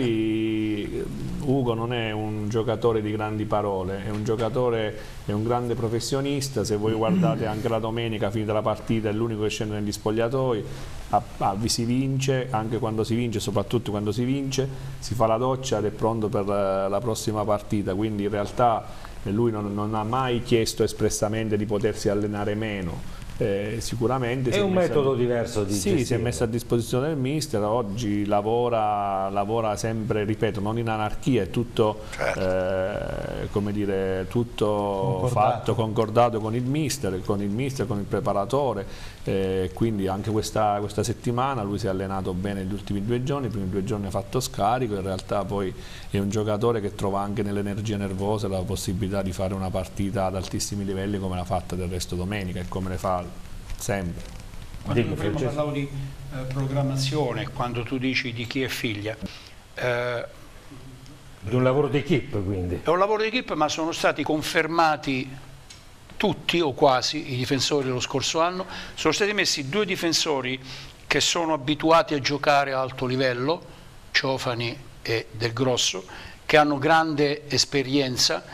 Lui, Ugo, non è un giocatore di grandi parole, è un giocatore, è un grande professionista. Se voi guardate anche la domenica, finita la partita, è l'unico che scende negli spogliatoi, a, a, si vince, anche quando si vince, soprattutto quando si vince, si fa la doccia ed è pronto per la, la prossima partita. Quindi in realtà lui non, non ha mai chiesto espressamente di potersi allenare meno. Eh, sicuramente è un metodo a... diverso di sì, gestire. Si è messo a disposizione del mister, oggi lavora, lavora sempre, ripeto, non in anarchia, è tutto, certo. eh, come dire, tutto concordato. fatto, concordato con il mister, con il mister, con il preparatore, eh, quindi anche questa, questa settimana lui si è allenato bene negli ultimi due giorni, i primi due giorni ha fatto scarico, in realtà poi è un giocatore che trova anche nell'energia nervosa la possibilità di fare una partita ad altissimi livelli come l'ha fatta del resto domenica e come le fa sempre. Quando io prima parlavo di eh, programmazione, quando tu dici di chi è figlia, eh, di un lavoro d'equipe, quindi è un lavoro d'equipe, ma sono stati confermati tutti o quasi i difensori dello scorso anno. Sono stati messi due difensori che sono abituati a giocare a alto livello, Ciofani e Del Grosso, che hanno grande esperienza,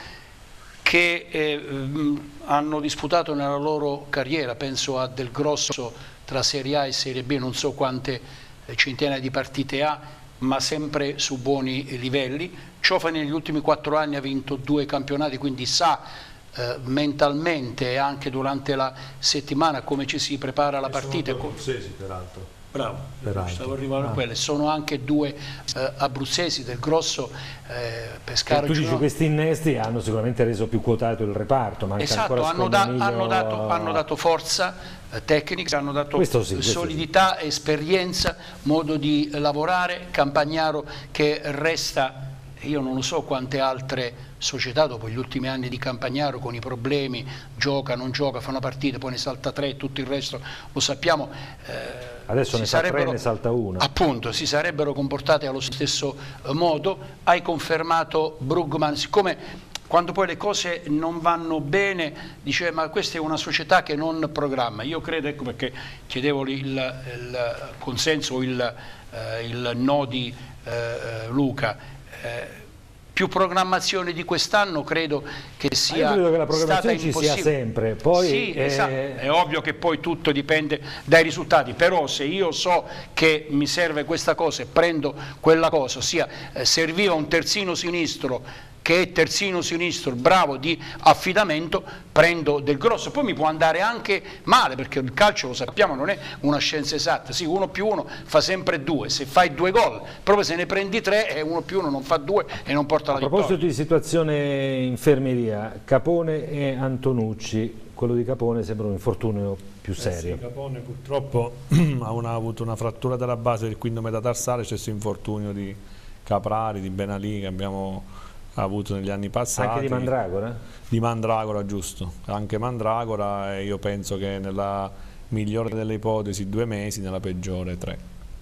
che eh, hanno disputato nella loro carriera, penso a Del Grosso tra Serie A e Serie B, non so quante eh, centinaia di partite ha, ma sempre su buoni livelli. Ciofani negli ultimi quattro anni ha vinto due campionati, quindi sa eh, mentalmente e anche durante la settimana come ci si prepara la e partita. Sono abruzzesi, peraltro. Bravo, stavo arrivando a quelle. Sono anche due eh, abruzzesi, Del Grosso, eh, Pescara. E tu dici questi innesti hanno sicuramente reso più quotato il reparto. Manca esatto, hanno, da, hanno, dato, hanno dato forza eh, tecnica, hanno dato sì, solidità, sì. esperienza, modo di lavorare. Campagnaro che resta, io non lo so quante altre società dopo gli ultimi anni di Campagnaro con i problemi, gioca, non gioca, fa una partita, poi ne salta tre, tutto il resto lo sappiamo. Eh, Adesso ne fa tre, ne salta una. Appunto, si sarebbero comportati allo stesso modo. Hai confermato Brugman, siccome quando poi le cose non vanno bene, dice ma questa è una società che non programma. Io credo, ecco perché chiedevo il, il consenso o il, eh, il no di eh, Luca. Eh, più programmazione di quest'anno credo che sia io credo che la programmazione ci sia sempre, poi sì, è... esatto. È ovvio che poi tutto dipende dai risultati, però se io so che mi serve questa cosa e prendo quella cosa, ossia eh, serviva un terzino sinistro che è terzino sinistro bravo di affidamento, prendo Del Grosso. Poi mi può andare anche male, perché il calcio, lo sappiamo, non è una scienza esatta. Sì, uno più uno fa sempre due, se fai due gol, proprio se ne prendi tre e uno più uno non fa due e non porta la vittoria. A proposito di situazione infermeria, Capone e Antonucci, quello di Capone sembra un infortunio più serio. Eh sì, Capone purtroppo ha, una, ha avuto una frattura della base del quinto metatarsale, c'è questo infortunio di Caprari, di Benalì che abbiamo avuto negli anni passati. Anche di Mandragora? Di Mandragora, giusto, anche Mandragora, e io penso che nella migliore delle ipotesi due mesi, nella peggiore tre,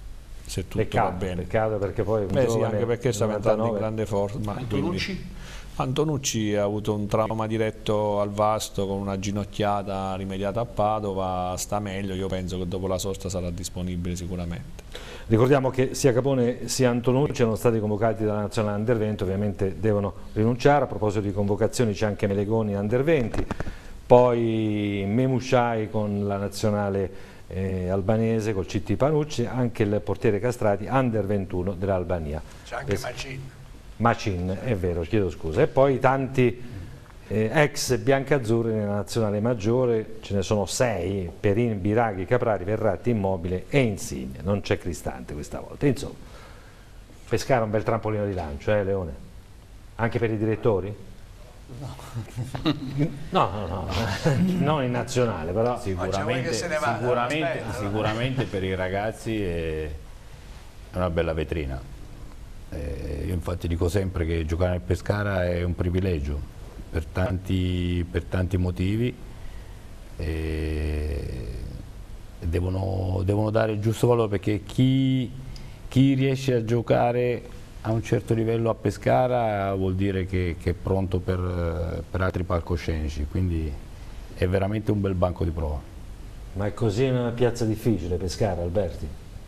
se tutto peccato, va bene. Peccato perché poi un Beh, sì, anche perché stava entrando in grande forma. Antonucci? Quindi, Antonucci ha avuto un trauma diretto al vasto con una ginocchiata rimediata a Padova, sta meglio, io penso che dopo la sosta sarà disponibile sicuramente. Ricordiamo che sia Capone sia Antonucci erano stati convocati dalla nazionale Under venti, ovviamente devono rinunciare. A proposito di convocazioni c'è anche Melegoni Under venti. poi Memushai con la nazionale eh, albanese, col C T Panucci, anche il portiere Castrati, under ventuno dell'Albania. C'è anche Pes Macin. Macin, è vero, chiedo scusa. E poi tanti eh, ex biancazzurri nella nazionale maggiore, ce ne sono sei: Perin, Biraghi, Caprari, Verratti, Immobile e Insigne. Non c'è Cristante questa volta. Insomma, Pescara è un bel trampolino di lancio, eh Leone? Anche per i direttori? No. no, no, no, non in nazionale, però sicuramente, sicuramente, sicuramente per i ragazzi è una bella vetrina. Eh, io infatti dico sempre che giocare nel Pescara è un privilegio per tanti, per tanti motivi, e devono, devono dare il giusto valore, perché chi, chi riesce a giocare a un certo livello a Pescara vuol dire che, che è pronto per, per altri palcoscenici, quindi è veramente un bel banco di prova. Ma è così una piazza difficile Pescara, Alberti?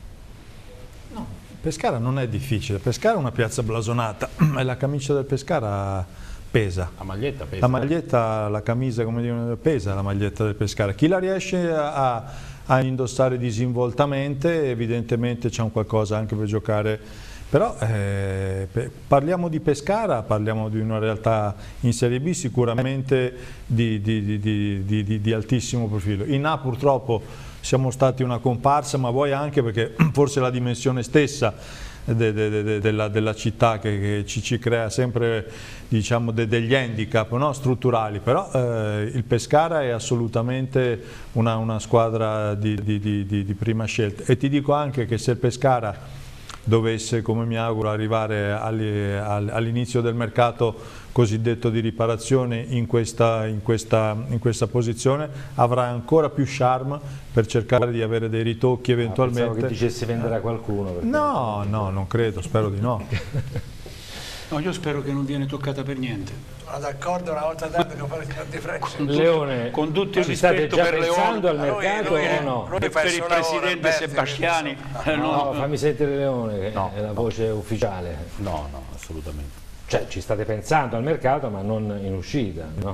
No, Pescara non è difficile, Pescara è una piazza blasonata e la camicia del Pescara pesa. La maglietta pesa. La maglietta, la camisa, come dicono, pesa la maglietta del Pescara. Chi la riesce a, a indossare disinvoltamente, evidentemente c'è un qualcosa anche per giocare. Però eh, parliamo di Pescara, parliamo di una realtà in Serie B sicuramente di, di, di, di, di, di altissimo profilo. In A purtroppo siamo stati una comparsa, ma vuoi anche perché forse la dimensione stessa de, de, de, della, della città che, che ci, ci crea sempre, diciamo, de, degli handicap, no? Strutturali, però eh, il Pescara è assolutamente una, una squadra di, di, di, di, di prima scelta, e ti dico anche che se il Pescara dovesse, come mi auguro, arrivare all'inizio del mercato cosiddetto di riparazione in questa, in, questa, in questa posizione, avrà ancora più charme per cercare di avere dei ritocchi eventualmente. Ah, pensavo che dicessi venderà qualcuno. Perché... No, no, non credo, spero di no. No, io spero che non viene toccata per niente. Sono d'accordo, una volta tanto che fare il differenza. Con, Leone, con tutto il ci state rispetto già per pensando Leone, al mercato lui, lui, o no? lui per il presidente Alberti, Sebastiani. No, no, no, fammi sentire Leone, che no, è la voce ufficiale. No, no, assolutamente. Cioè ci state pensando al mercato ma non in uscita, no?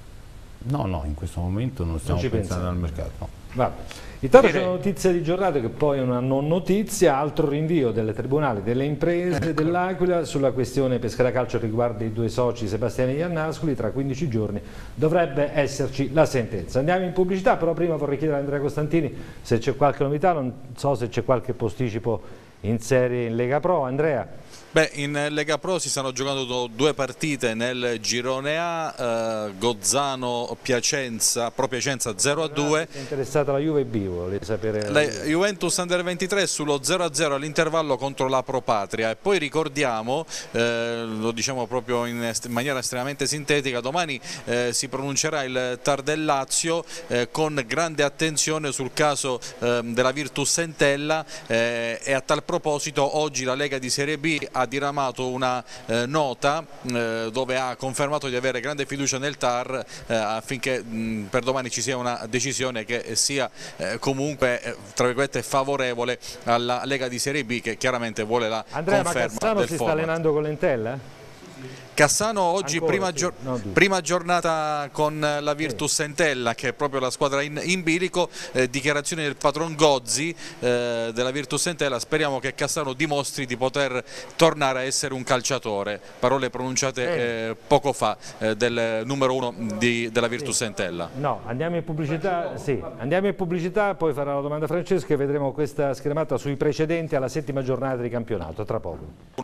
No, no, in questo momento non stiamo non pensando pensate. al mercato. No. Vabbè. Intanto c'è una notizia di giornata che poi è una non notizia, altro rinvio del Tribunale delle Imprese dell'Aquila sulla questione Pescara Calcio riguardo i due soci Sebastiani e Iannascoli. Tra quindici giorni dovrebbe esserci la sentenza. Andiamo in pubblicità, però prima vorrei chiedere a Andrea Costantini se c'è qualche novità, non so se c'è qualche posticipo in serie in Lega Pro. Andrea? Beh, in Lega Pro si stanno giocando due partite nel girone A, eh, Gozzano-Piacenza, Pro Piacenza zero a due. È interessata la Juve B, volete sapere? La Juventus Under ventitré sullo zero a zero all'intervallo contro la Pro Patria, e poi ricordiamo, eh, lo diciamo proprio in, est in maniera estremamente sintetica, domani eh, si pronuncerà il T A R del Lazio eh, con grande attenzione sul caso eh, della Virtus Entella, eh, e a tal proposito oggi la Lega di Serie B ha diramato una eh, nota eh, dove ha confermato di avere grande fiducia nel T A R eh, affinché mh, per domani ci sia una decisione che sia eh, comunque eh, tra virgolette favorevole alla Lega di Serie B, che chiaramente vuole la Andrea, conferma ma Cassano del si format. sta allenando con l'Entella? Cassano oggi Ancora, prima, sì, gior no, prima giornata con la Virtus sì. Entella, che è proprio la squadra in, in bilico, eh, dichiarazioni del patron Gozzi eh, della Virtus Entella: speriamo che Cassano dimostri di poter tornare a essere un calciatore, parole pronunciate eh, poco fa eh, del numero uno di, della Virtus sì. Entella. No, andiamo in pubblicità, sì, andiamo in pubblicità, poi farà la domanda Francesco e vedremo questa schermata sui precedenti alla settima giornata di campionato, tra poco.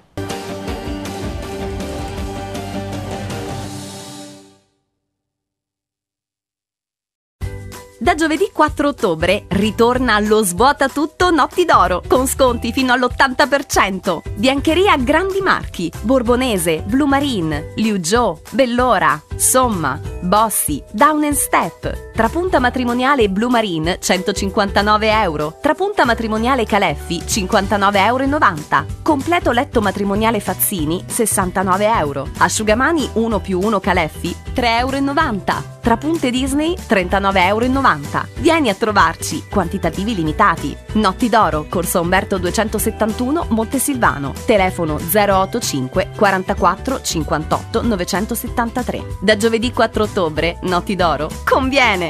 Da giovedì quattro ottobre ritorna lo Svuota Tutto Notti d'Oro con sconti fino all'ottanta per cento. Biancheria Grandi Marchi, Borbonese, Blue Marine, Liu Zhou, Bellora, Somma, Bossi, Down and Step. Trapunta matrimoniale Blue Marine centocinquantanove euro. Trapunta matrimoniale Caleffi cinquantanove e novanta euro. Completo letto matrimoniale Fazzini sessantanove euro. Asciugamani uno più uno Caleffi tre e novanta euro. Tra punte Disney trentanove e novanta euro. Vieni a trovarci, quantitativi limitati. Notti d'Oro, Corso Umberto duecentosettantuno, Montesilvano. Telefono zero otto cinque quarantaquattro cinquantotto novecentosettantatré. Da giovedì quattro ottobre, Notti d'Oro conviene!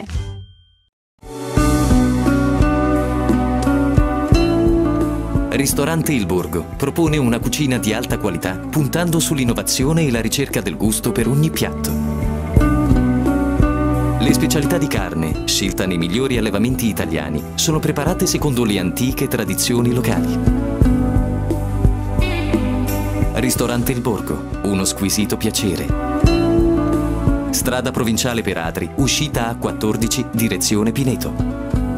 Ristorante Il Borgo propone una cucina di alta qualità puntando sull'innovazione e la ricerca del gusto per ogni piatto. Le specialità di carne, scelta nei migliori allevamenti italiani, sono preparate secondo le antiche tradizioni locali. Ristorante Il Borgo, uno squisito piacere. Strada provinciale per Atri, uscita A quattordici, direzione Pineto.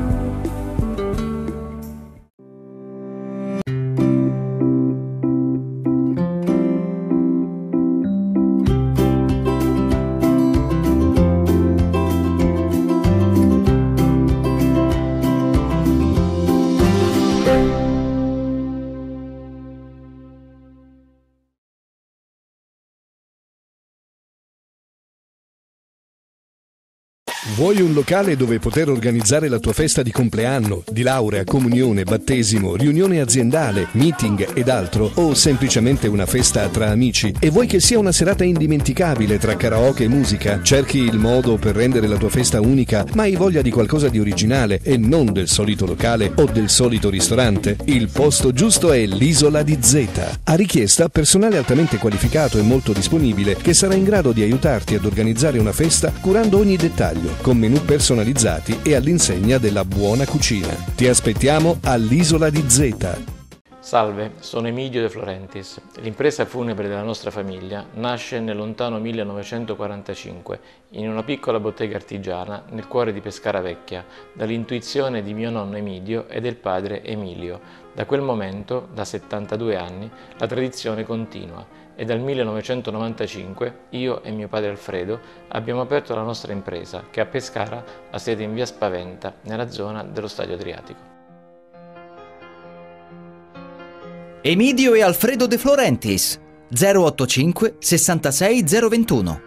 Vuoi un locale dove poter organizzare la tua festa di compleanno, di laurea, comunione, battesimo, riunione aziendale, meeting ed altro, o semplicemente una festa tra amici, e vuoi che sia una serata indimenticabile tra karaoke e musica? Cerchi il modo per rendere la tua festa unica, ma hai voglia di qualcosa di originale e non del solito locale o del solito ristorante? Il posto giusto è l'Isola di Zeta. A richiesta personale altamente qualificato e molto disponibile che sarà in grado di aiutarti ad organizzare una festa curando ogni dettaglio, con menù personalizzati e all'insegna della buona cucina. Ti aspettiamo all'Isola di Zeta. Salve, sono Emidio De Florentis. L'impresa funebre della nostra famiglia nasce nel lontano millenovecentoquarantacinque in una piccola bottega artigiana nel cuore di Pescara Vecchia, dall'intuizione di mio nonno Emidio e del padre Emilio. Da quel momento, da settantadue anni, la tradizione continua e dal millenovecentonovantacinque io e mio padre Alfredo abbiamo aperto la nostra impresa che a Pescara ha sede in via Spaventa, nella zona dello Stadio Adriatico. Emidio e Alfredo De Florentis, zero otto cinque sessantasei zero ventuno.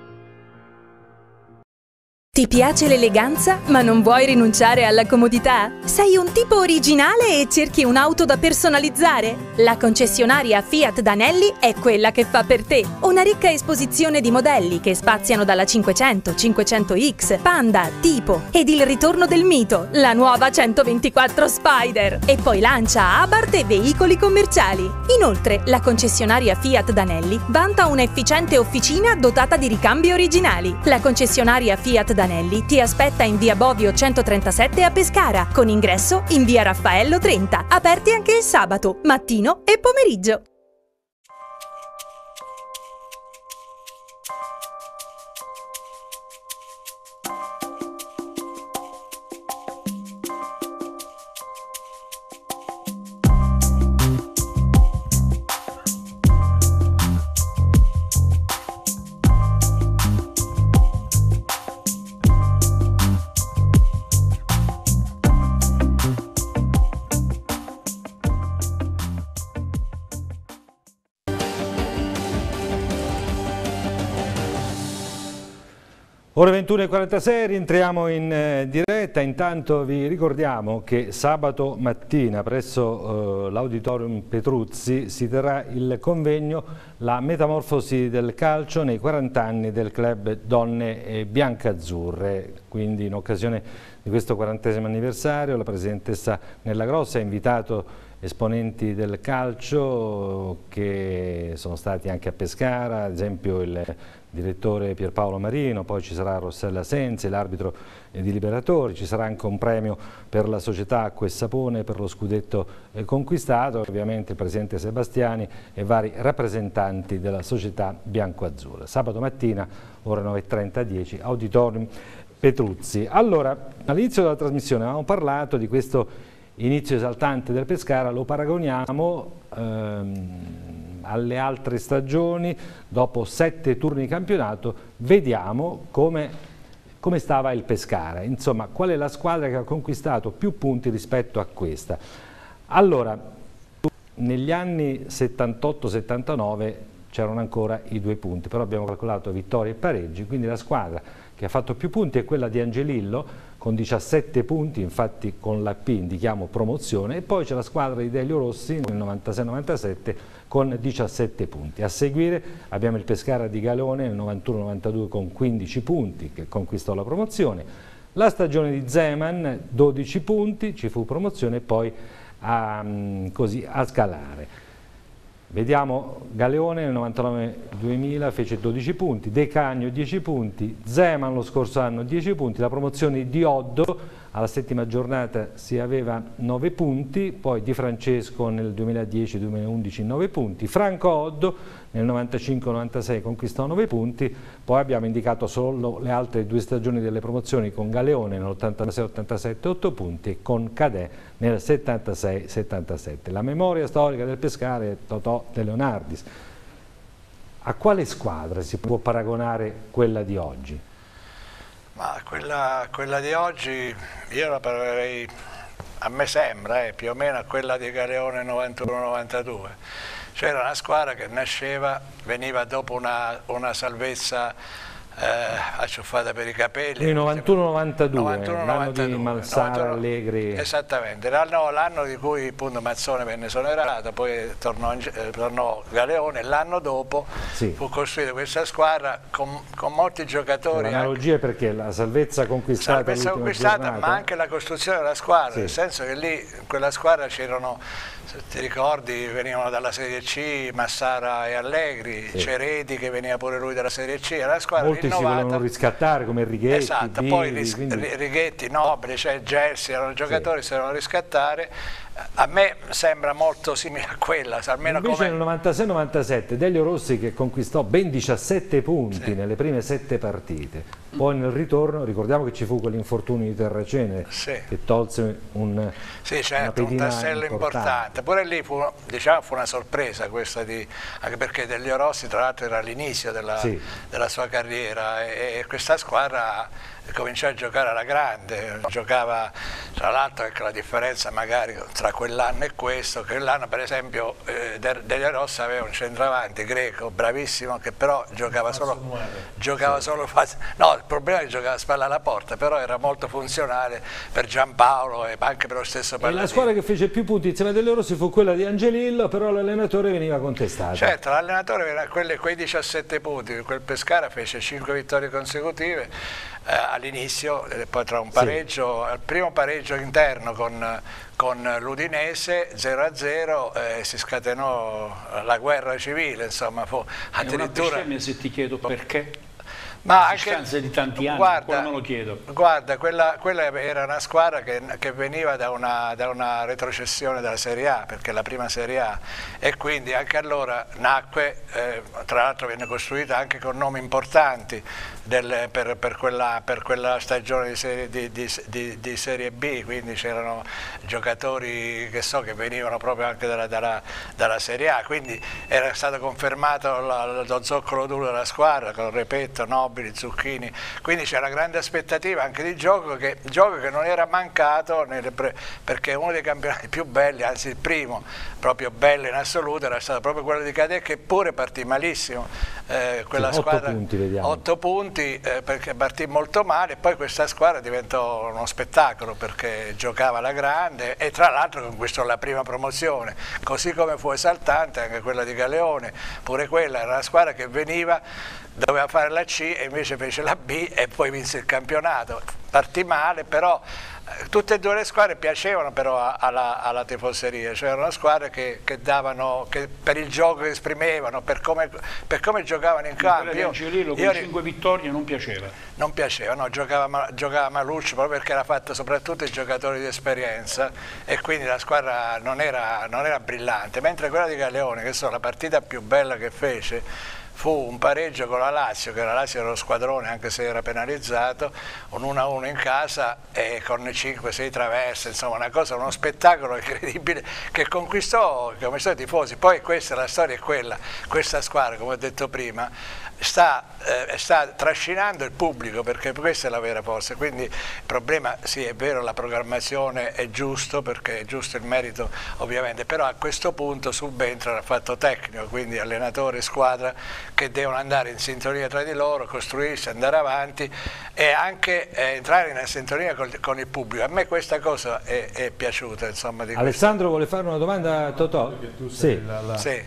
Ti piace l'eleganza, ma non vuoi rinunciare alla comodità? Sei un tipo originale e cerchi un'auto da personalizzare? La concessionaria Fiat Danelli è quella che fa per te. Una ricca esposizione di modelli che spaziano dalla cinquecento, cinquecento X, Panda, Tipo ed il ritorno del mito, la nuova centoventiquattro Spider. E poi lancia Abarth e veicoli commerciali. Inoltre, la concessionaria Fiat Danelli vanta un'efficiente officina dotata di ricambi originali. La concessionaria Fiat Danelli ti aspetta in via Bovio centotrentasette a Pescara, con ingresso in via Raffaello trenta, aperti anche il sabato, mattino e pomeriggio. Ore ventuno e quarantasei, rientriamo in eh, diretta. Intanto vi ricordiamo che sabato mattina presso eh, l'Auditorium Petruzzi si terrà il convegno La metamorfosi del calcio nei quaranta anni del club Donne eh, Biancazzurre. Quindi in occasione di questo quarantesimo anniversario la presidentessa Nella Grossa ha invitato esponenti del calcio che sono stati anche a Pescara, ad esempio il direttore Pierpaolo Marino, poi ci sarà Rossella Sensi, l'arbitro di Liberatori, ci sarà anche un premio per la società Acqua e Sapone per lo scudetto eh, conquistato, ovviamente il presidente Sebastiani e vari rappresentanti della società bianco-azzurra. Sabato mattina, ore nove e trenta, dieci, Auditorium Petruzzi. Allora, all'inizio della trasmissione avevamo parlato di questo inizio esaltante del Pescara, lo paragoniamo ehm, alle altre stagioni. Dopo sette turni di campionato vediamo come, come stava il Pescara, insomma qual è la squadra che ha conquistato più punti rispetto a questa. Allora, negli anni settantotto settantanove c'erano ancora i due punti, però abbiamo calcolato vittorie e pareggi, quindi la squadra che ha fatto più punti è quella di Angelillo con diciassette punti, infatti con la P indichiamo promozione, e poi c'è la squadra di Delio Rossi nel novantasei novantasette con diciassette punti. A seguire abbiamo il Pescara di Galeone nel novantuno novantadue con quindici punti, che conquistò la promozione. La stagione di Zeman, dodici punti, ci fu promozione e poi a, così, a scalare. Vediamo Galeone nel novantanove duemila fece dodici punti, De Cagno dieci punti, Zeman lo scorso anno dieci punti, la promozione di Oddo alla settima giornata si aveva nove punti, poi Di Francesco nel duemiladieci duemilaundici nove punti, Franco Oddo nel novantacinque novantasei conquistò nove punti, poi abbiamo indicato solo le altre due stagioni delle promozioni con Galeone nell'ottantasei ottantasette otto punti e con Cadè nel settantasei settantasette. La memoria storica del Pescara è Totò De Leonardis. A quale squadra si può paragonare quella di oggi? Ma quella, quella di oggi io la parlerei, a me sembra, eh, più o meno a quella di Galeone novantuno novantadue. C'era una squadra che nasceva, veniva dopo una, una salvezza eh, acciuffata per i capelli. novantuno novantadue, l'anno di Malsara, novantuno, Allegri. Esattamente, l'anno di cui appunto Mazzone venne esonerato, poi tornò, eh, tornò Galeone, l'anno dopo sì. fu costruita questa squadra con, con molti giocatori. L'analogia è perché la salvezza conquistata, salvezza conquistata ma anche la costruzione della squadra, sì. nel senso che lì in quella squadra c'erano, se ti ricordi, venivano dalla Serie C Massara e Allegri, sì. Ceredi che veniva pure lui dalla Serie C, era la squadra molti rinnovata. Si volevano riscattare come Righetti, esatto, Billi, poi ris quindi... Righetti, Nobile, cioè Gelsi, erano giocatori, sì. si dovevano riscattare. A me sembra molto simile a quella, almeno invece come... nel novantasei novantasette Delio Rossi che conquistò ben diciassette punti sì. nelle prime sette partite, poi nel ritorno ricordiamo che ci fu quell'infortunio di Terracene sì. che tolse un, sì, certo, un tassello importante. importante, pure lì fu, diciamo, fu una sorpresa questa, di, anche perché Delio Rossi tra l'altro era all'inizio della, sì. della sua carriera e, e questa squadra cominciò a giocare alla grande, giocava tra l'altro, ecco la differenza magari tra quell'anno e questo, che quell'anno per esempio eh, Delio Rossi aveva un centravanti greco bravissimo che però giocava solo, giocava solo no, il problema è che giocava a spalla alla porta, però era molto funzionale per Giampaolo e anche per lo stesso Palladino. E la squadra che fece più punti insieme a Delio Rossi fu quella di Angelillo, però l'allenatore veniva contestato. Certo, l'allenatore aveva quei diciassette punti, quel Pescara fece cinque vittorie consecutive eh, all'inizio, poi tra un pareggio, sì. al primo pareggio interno con, con l'Udinese zero a zero eh, si scatenò la guerra civile, insomma fu addirittura... È una se ti chiedo perché? Ma a distanza di tanti anni, guarda, non lo chiedo. Guarda, quella, quella era una squadra che, che veniva da una, da una retrocessione della Serie A, perché la prima Serie A, e quindi anche allora nacque, eh, tra l'altro venne costruita anche con nomi importanti del, per, per, quella, per quella stagione di serie, di, di, di, di serie B, quindi c'erano giocatori che so che venivano proprio anche dalla, dalla, dalla Serie A, quindi era stato confermato la, lo zoccolo duro della squadra con Repetto, Nobili, Zucchini, quindi c'era grande aspettativa anche di gioco che, gioco che non era mancato nelle pre, perché uno dei campionati più belli, anzi il primo proprio bello in assoluto era stato proprio quello di Cadè, che pure partì malissimo, eh, quella sì, squadra, otto punti, vediamo. otto punti eh, perché partì molto male, e poi questa squadra diventò uno spettacolo perché giocava alla grande e tra l'altro conquistò la prima promozione, così come fu esaltante anche quella di Galeone, pure quella era una squadra che veniva, doveva fare la C e invece fece la B e poi vinse il campionato. Partì male, però eh, tutte e due le squadre piacevano però a, alla, alla tifoseria, cioè erano squadre che, che davano, che per il gioco che esprimevano, per come, per come giocavano in campo. Io, Angelillo con cinque vittorie non piaceva? Non piaceva, no, giocava, giocava Maluccio proprio perché era fatta soprattutto i giocatori di esperienza e quindi la squadra non era, non era brillante, mentre quella di Galeone, che so, la partita più bella che fece fu un pareggio con la Lazio, che la Lazio era uno squadrone anche se era penalizzato, un uno a uno in casa e con cinque sei traverse, insomma una cosa, uno spettacolo incredibile che conquistò, che conquistò i tifosi. Poi questa, la storia è quella, questa squadra, come ho detto prima, sta, eh, sta trascinando il pubblico, perché questa è la vera forza, quindi il problema, sì è vero, la programmazione è giusto, perché è giusto il merito ovviamente, però a questo punto subentra il fatto tecnico, quindi allenatore, squadra, che devono andare in sintonia tra di loro, costruirsi, andare avanti e anche eh, entrare in sintonia con, con il pubblico. A me questa cosa è, è piaciuta, insomma. Di Alessandro vuole fare una domanda a Totò? Sì. La, la... sì.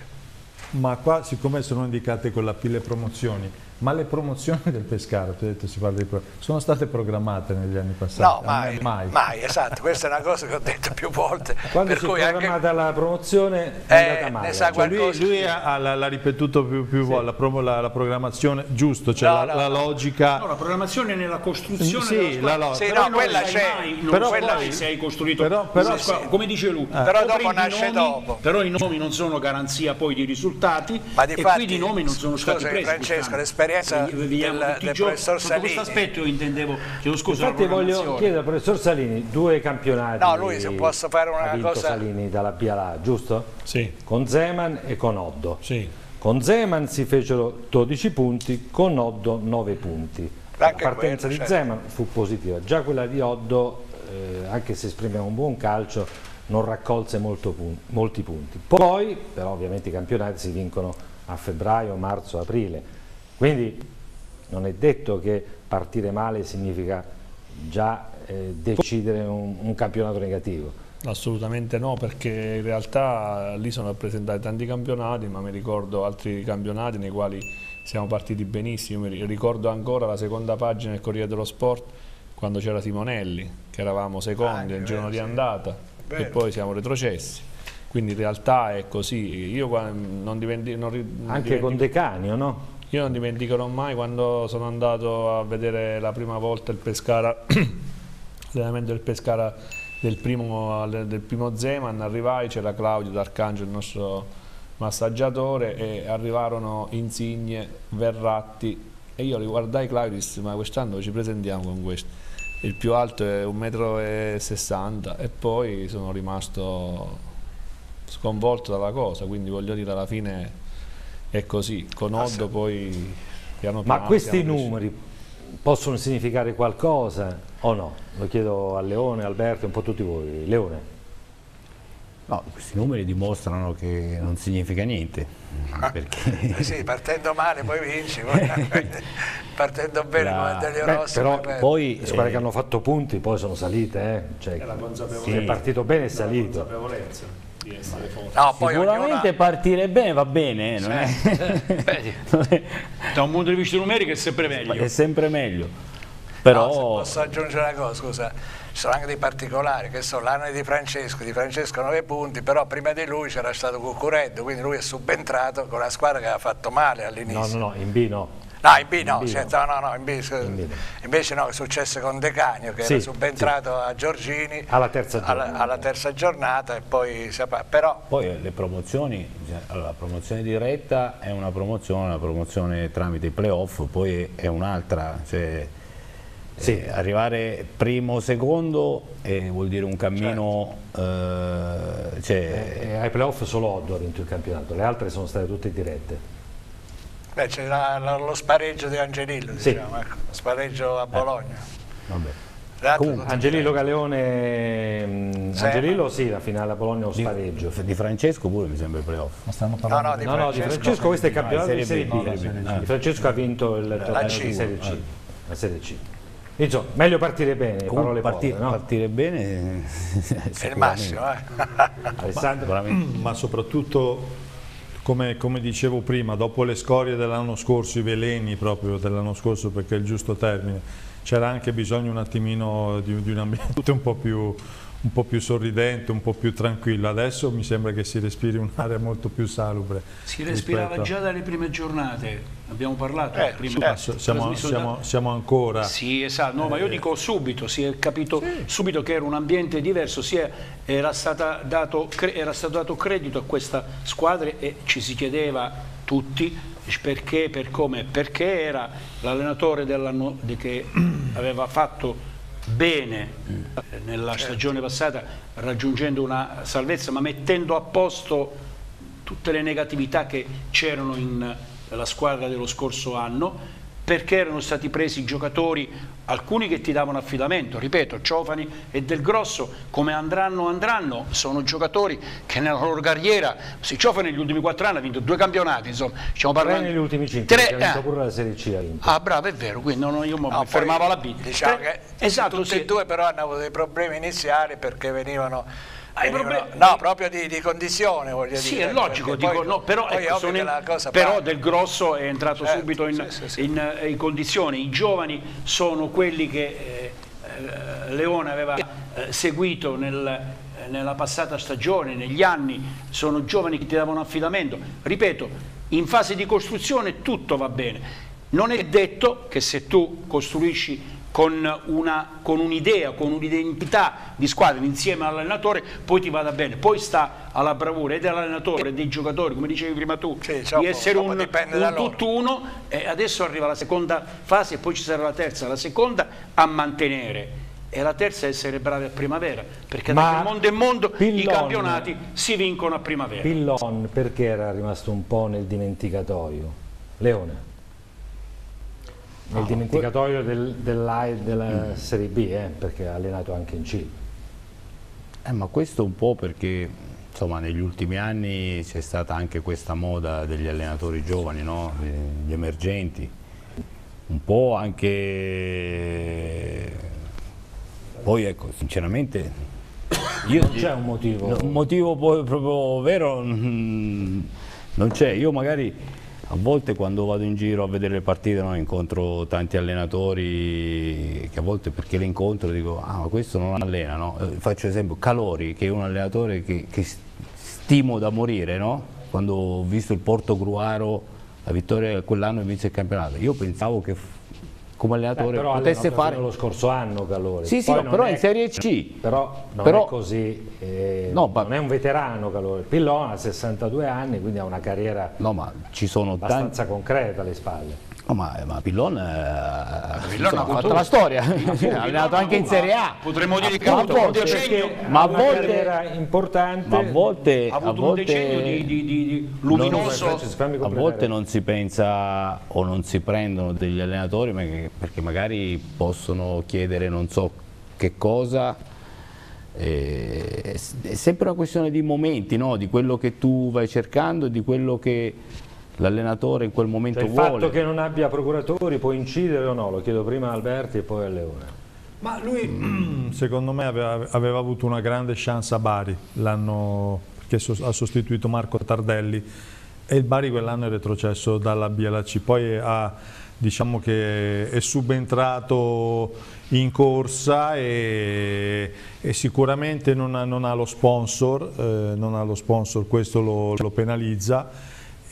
Ma qua, siccome sono indicate con la P le promozioni, ma le promozioni del Pescara, tu hai detto, si parla di pro... sono state programmate negli anni passati? No, mai, mai. mai, esatto, questa è una cosa che ho detto più volte. Quando per si cui è programmata anche... la promozione è eh, andata male. Ne sa cioè lui lui l'ha ripetuto più, più sì. volte, la, promo, la, la programmazione, giusto, cioè no, la, no, la no. logica... No, la programmazione nella costruzione sì, della squadra. la sì, però no, non quella sai c'è. mai, non Però sai poi- mai se hai costruito però- però- una squadra, sì, sì. come dice lui. Però o dopo prendi nasce nomi, dopo. Però i nomi non sono garanzia poi di risultati, Ma e difatti, quindi i nomi non sono stati scusa, presi. Francesco, quest'anno. l'esperienza Quindi vediamo del- tutti i del giorni. professor Sotto questo Salini. aspetto io intendevo, chiedo scusa, Infatti la voglio programmazione. chiedere al professor Salini, due campionati No, lui se posso fare una ha vinto cosa- Salini dalla B A, giusto? Sì. Con Zeman e con Oddo. Sì. Con Zeman si fecero dodici punti, con Oddo nove punti. La Anche partenza quello, di certo. Zeman fu positiva, già quella di Oddo, eh, anche se esprimeva un buon calcio, non raccolse molto pun- molti punti. Poi, però ovviamente i campionati si vincono a febbraio, marzo, aprile, quindi non è detto che partire male significa già eh, decidere un, un campionato negativo. Assolutamente no, perché in realtà lì sono rappresentati tanti campionati, ma mi ricordo altri campionati nei quali siamo partiti benissimo. Mi ricordo ancora la seconda pagina del Corriere dello Sport, quando c'era Simonelli, che eravamo secondi Ah, nel giorno vero, di sì. andata Vero. e poi siamo retrocessi. Quindi in realtà è così. Io qua non dimentico, non ri- non Anche con dimentico- De Canio, no? io non dimenticherò mai quando sono andato a vedere la prima volta il Pescara, l'allenamento del Pescara del primo, del primo Zeman, arrivai, c'era Claudio D'Arcangelo, il nostro massaggiatore, e arrivarono Insigne, Verratti, e io riguardai Claudio e dissi: ma quest'anno ci presentiamo con questo? Il più alto è un metro e sessanta, e poi sono rimasto sconvolto dalla cosa, quindi voglio dire, alla fine è così, con Oddo poi piano Ma piano questi siamo cresciuti. numeri possono significare qualcosa o no? Lo chiedo a Leone, Alberto, un po' tutti voi. Leone. No, questi numeri dimostrano che non significa niente. Perché... Eh sì, partendo male poi vinci, poi partendo bene La- come Delio Beh, Rossi. però poi- poi le squadre eh, che hanno fatto punti poi sono salite, eh? Cioè, È la consapevolezza. chi è partito bene è salito. La consapevolezza di essere forti. No, poi Sicuramente ognuna- partire bene va bene, eh, non è... non è- Da un punto di vista numerico è sempre meglio. è sempre meglio. No, se Però posso aggiungere una cosa, scusa, ci sono anche dei particolari, che sono l'anno di Francesco, di Francesco nove punti, però prima di lui c'era stato Cuccureddu, quindi lui è subentrato con la squadra che aveva fatto male No, all'inizio. no, no, in B no. No, in B no, In B certo, no, no, no, in B, In B no. invece no, è successo con De Canio, che Sì, era subentrato a Giorgini Alla terza giornata. alla, alla terza giornata, e poi si appa- però Poi le promozioni, cioè, allora, la promozione diretta è una promozione, la promozione tramite i playoff poi è un'altra, cioè, Sì. eh, arrivare primo o secondo eh, vuol dire un cammino, eh, cioè, E ai playoff solo Oddo ha vinto il campionato, le altre sono state tutte dirette. beh, c'era lo spareggio di Angelillo, Sì. diciamo, ecco, lo spareggio a Bologna. vabbè. L'altro Comunque, tutti Angelillo Galeone, mh, Sì. Angelillo sì, la finale a Bologna è un spareggio. Di Francesco pure mi sembra i playoff. Ma stanno No, parlando no, di No, no, di Francesco, Francesco questo è il campionato Ah, di Serie Serie B. B, no, Serie B. Ah, di Francesco ha vinto il torneo C. di Serie C, la Serie C. Insomma, meglio partire bene, Comunque, parole parti- povere, no? partire bene è il massimo, eh. Alessandro? Ma soprattutto, come, come dicevo prima, dopo le scorie dell'anno scorso, i veleni proprio dell'anno scorso, perché è il giusto termine, c'era anche bisogno un attimino di, di un ambiente un po' più un po' più sorridente, un po' più tranquillo. Adesso mi sembra che si respiri un'area molto più salubre. Si respirava rispetto- già dalle prime giornate, abbiamo parlato. Eh, prima certo. Ma so- siamo, trasmissione siamo- siamo ancora... Sì, esatto, no, ma io dico subito, si è capito subito che era un ambiente diverso, si è- era, stata dato, cre- era stato dato credito a questa squadra e ci si chiedeva tutti perché, per come, perché era l'allenatore dell'anno di- che aveva fatto bene nella stagione passata, raggiungendo una salvezza, ma mettendo a posto tutte le negatività che c'erano nella squadra dello scorso anno. perché erano stati presi giocatori, alcuni che ti davano affidamento, ripeto, Ciofani e Del Grosso, come andranno andranno, sono giocatori che nella loro carriera, sì, Ciofani negli ultimi quattro anni ha vinto due campionati, insomma, stiamo parlando... Tre negli ultimi cinque, tre, perché ha vinto eh. pure la Serie C. Ha vinto. Ah, bravo, è vero, quindi no, io no, mi fermavo alla B. Diciamo tre, che esatto, tutti sì. e due però hanno avuto dei problemi iniziali perché venivano... Ah, venivano no, proprio di, di condizione, voglio sì, dire. Sì, è logico, dico, poi, no, però, poi ecco, sono in, però Del Grosso è entrato certo, subito in, sì, sì, sì. In, in condizione. I giovani sono quelli che eh, eh, Leone aveva eh, seguito nel, eh, nella passata stagione, negli anni, sono giovani che ti davano affidamento. Ripeto, in fase di costruzione tutto va bene. Non è detto che se tu costruisci con una, con un'idea, con un'identità di squadra insieme all'allenatore, poi ti vada bene. Poi sta alla bravura e dell'allenatore e dei giocatori, come dicevi prima tu, sì, di essere un, un tutt'uno, e adesso arriva la seconda fase e poi ci sarà la terza. La seconda a mantenere e la terza a essere bravi a primavera, perché Ma da mondo in mondo Pillon, i campionati si vincono a primavera. Pillon perché era rimasto un po' nel dimenticatoio? Leone? Nel no, dimenticatoio del, della, della mm. Serie B, eh, perché ha allenato anche in C. Eh, ma questo un po' perché insomma negli ultimi anni c'è stata anche questa moda degli allenatori giovani, no? Gli emergenti, un po' anche poi ecco sinceramente io non c'è un motivo un motivo poi proprio vero non c'è. Io magari a volte quando vado in giro a vedere le partite, no, incontro tanti allenatori che a volte perché li incontro dico ah ma questo non allena, no? Eh, faccio esempio Calori, che è un allenatore che, che stimo da morire, no? Quando ho visto il Portogruaro, la vittoria quell'anno e vinse il campionato, io pensavo che come allenatore Beh, potesse fare lo scorso anno Calori. Sì, sì, no, però è... in Serie C. Però non però... è così, eh, no, non ma... è un veterano Calori. Pillon ha sessantadue anni, quindi ha una carriera no, ma ci sono abbastanza tanti... concreta alle spalle. No, ma, ma Pillon, eh, Pillon ha fatto la storia, ha allenato anche in Serie A. Potremmo dire che ha avuto un decennio, ma a volte era importante, ma a volte, ha avuto a volte, un decennio di, di, di, di luminoso. Non, a volte non si pensa o non si prendono degli allenatori perché magari possono chiedere non so che cosa. È sempre una questione di momenti, no? Di quello che tu vai cercando e di quello che l'allenatore in quel momento cioè, il vuole. Il fatto che non abbia procuratori può incidere o no? Lo chiedo prima a Alberti e poi a Leone. Ma lui secondo me aveva, aveva avuto una grande chance a Bari l'anno che so, ha sostituito Marco Tardelli e il Bari quell'anno è retrocesso dalla B alla C, poi ha, diciamo che è subentrato in corsa e, e sicuramente non ha, non ha lo sponsor, eh, non ha lo sponsor, questo lo, lo penalizza.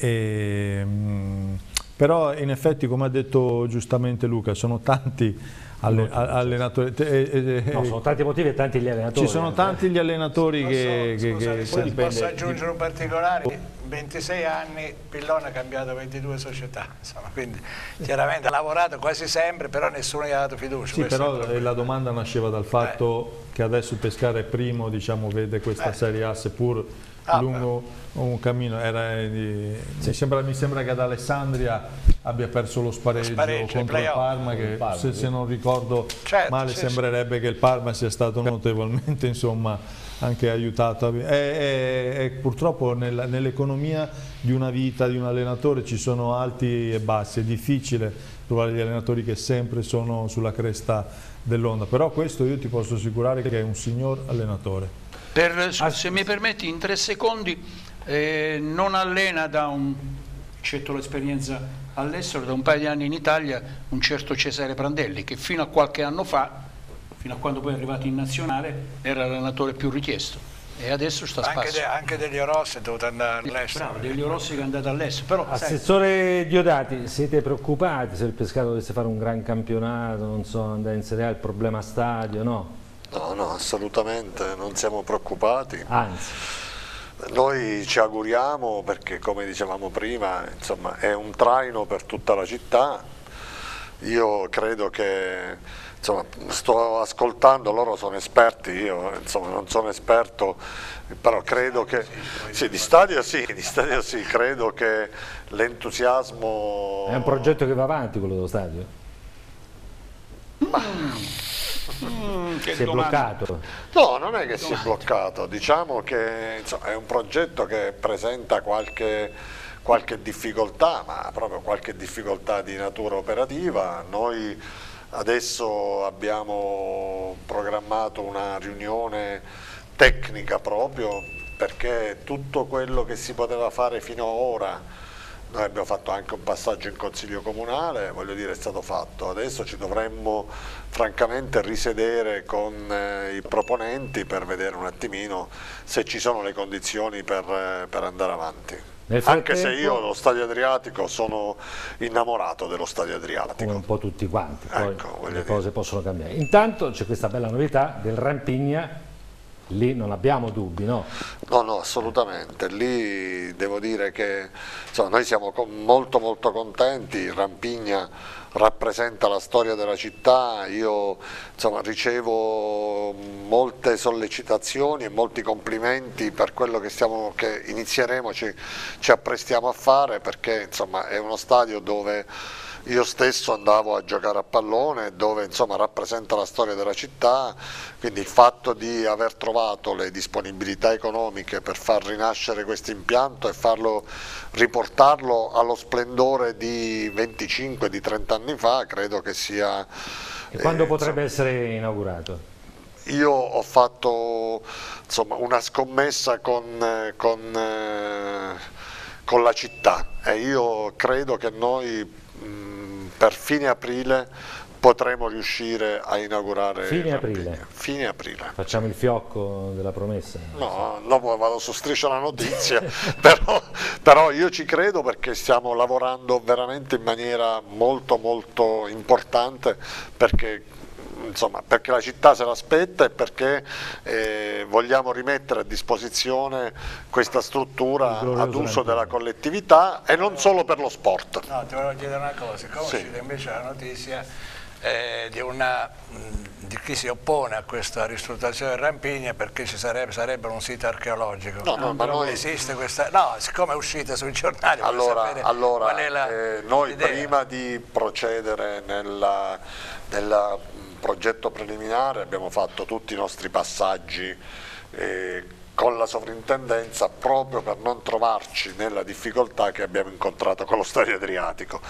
E, mh, però in effetti, come ha detto giustamente Luca, sono tanti alle, allenatori. Eh, eh, no, sono tanti motivi e tanti gli allenatori. Ci sono tanti gli allenatori che, so, che, che scusate, posso aggiungere un particolare? In ventisei anni Pillon ha cambiato ventidue società, insomma, quindi chiaramente ha lavorato quasi sempre, però nessuno gli ha dato fiducia. Sì, però la domanda nasceva dal fatto eh. che adesso il Pescara è primo, diciamo, vede questa eh. Serie A seppur ah, lungo beh. un cammino. Era di, sì. mi, sembra, mi sembra che ad Alessandria abbia perso lo spareggio, lo spareggio contro il Parma, che il Parma, se, se non ricordo certo, male sì, sembrerebbe sì. che il Parma sia stato notevolmente insomma anche aiutato. E, e, e purtroppo nella, nell'economia di una vita, di un allenatore ci sono alti e bassi, è difficile trovare gli allenatori che sempre sono sulla cresta dell'onda, però questo io ti posso assicurare che è un signor allenatore. Per, se mi permetti in tre secondi, eh, non allena da un, eccetto l'esperienza all'estero, da un paio di anni in Italia un certo Cesare Prandelli, che fino a qualche anno fa, fino a quando poi è arrivato in nazionale, era l'allenatore più richiesto e adesso sta anche, spazio. De, anche Delio Rossi è dovuto andare all'estero. Bravo, Delio Rossi che è andato all'estero. Però, Assessore sai, Diodati, siete preoccupati se il Pescara dovesse fare un gran campionato, non so, andare in Serie A, il problema stadio, no? No, no, assolutamente, non siamo preoccupati. Anzi. Noi ci auguriamo, perché come dicevamo prima, insomma, è un traino per tutta la città. Io credo che insomma, sto ascoltando, loro sono esperti, io insomma non sono esperto, però credo che sì, di stadio sì, di stadio sì, credo che l'entusiasmo... È un progetto che va avanti quello dello stadio? Ma... Mm, si è bloccato? No, non è che si è bloccato, diciamo che insomma, è un progetto che presenta qualche, qualche difficoltà, ma proprio qualche difficoltà di natura operativa. Noi adesso abbiamo programmato una riunione tecnica proprio perché tutto quello che si poteva fare fino ad ora, noi abbiamo fatto anche un passaggio in Consiglio Comunale, voglio dire, è stato fatto. Adesso ci dovremmo francamente risedere con eh, i proponenti per vedere un attimino se ci sono le condizioni per, eh, per andare avanti. Anche se io lo Stadio Adriatico sono innamorato dello Stadio Adriatico. Come un po' tutti quanti, poi ecco, le dire. cose possono cambiare. Intanto c'è questa bella novità del Rampigna. Lì non abbiamo dubbi, no? No, no, assolutamente. Lì devo dire che insomma, noi siamo molto molto contenti. Il Rampigna rappresenta la storia della città. Io insomma, ricevo molte sollecitazioni e molti complimenti per quello che, stiamo, che inizieremo, ci, ci apprestiamo a fare, perché insomma, è uno stadio dove io stesso andavo a giocare a pallone, dove insomma rappresenta la storia della città, quindi il fatto di aver trovato le disponibilità economiche per far rinascere questo impianto e farlo, riportarlo allo splendore di venticinque, di trenta anni fa, credo che sia... E quando eh, potrebbe insomma, essere inaugurato? Io ho fatto insomma, una scommessa con, con, eh, con la città e io credo che noi per fine aprile potremo riuscire a inaugurare fine aprile. fine aprile. Facciamo il fiocco della promessa? No, dopo vado su Striscia la Notizia, però, però io ci credo perché stiamo lavorando veramente in maniera molto molto importante, perché insomma, perché la città se l'aspetta e perché eh, vogliamo rimettere a disposizione questa struttura ad uso della collettività e non solo per lo sport. No, ti volevo chiedere una cosa, come sì. uscita invece la notizia eh, di, una, di chi si oppone a questa ristrutturazione del Rampigna perché ci sarebbe, sarebbe un sito archeologico. No, no, ma noi... esiste questa... No, siccome è uscita sui giornali, allora, sapere allora qual è la, eh, noi l'idea. Prima di procedere nella, nella progetto preliminare abbiamo fatto tutti i nostri passaggi eh, con la sovrintendenza proprio per non trovarci nella difficoltà che abbiamo incontrato con lo Stadio Adriatico.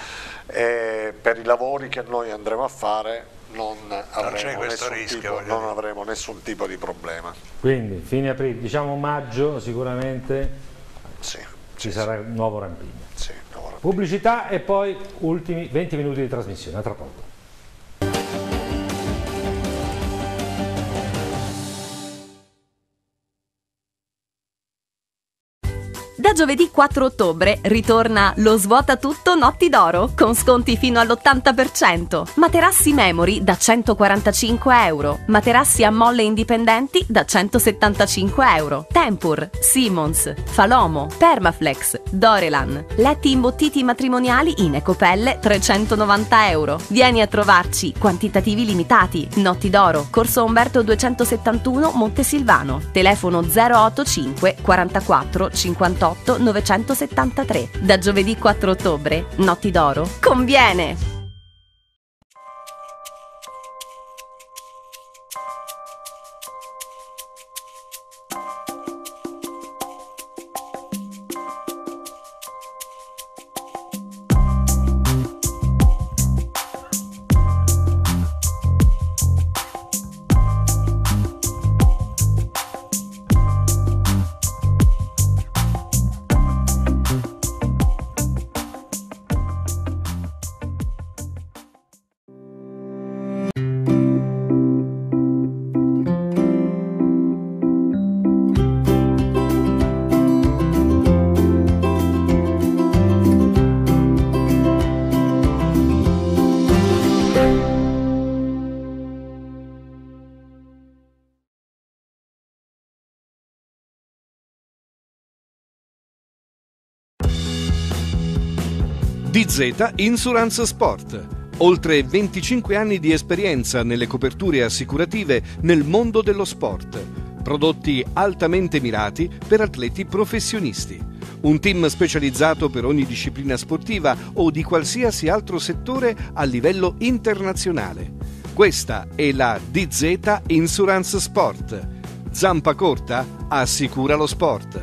E per i lavori che noi andremo a fare non avremo, nessun, rischio, tipo, non avremo nessun tipo di problema. Quindi fine aprile, diciamo maggio sicuramente sì, ci sì, sarà sì. il nuovo Rampigna. Sì, nuovo Rampigna. Pubblicità e poi ultimi venti minuti di trasmissione, a tra poco. Da giovedì quattro ottobre ritorna lo Svuota Tutto Notti d'Oro con sconti fino all'ottanta per cento. Materassi Memory da centoquarantacinque euro. Materassi a molle indipendenti da centosettantacinque euro. Tempur, Simmons, Falomo, Permaflex, Dorelan. Letti imbottiti matrimoniali in ecopelle trecentonovanta euro. Vieni a trovarci, quantitativi limitati. Notti d'Oro, Corso Umberto duecentosettantuno, Montesilvano. Telefono zero otto cinque quarantaquattro cinquantotto novecentosettantatré. Da giovedì quattro ottobre, Notti d'Oro conviene! D Z Insurance Sport. Oltre venticinque anni di esperienza nelle coperture assicurative nel mondo dello sport. Prodotti altamente mirati per atleti professionisti. Un team specializzato per ogni disciplina sportiva o di qualsiasi altro settore a livello internazionale. Questa è la D Z Insurance Sport. Zampa corta assicura lo sport.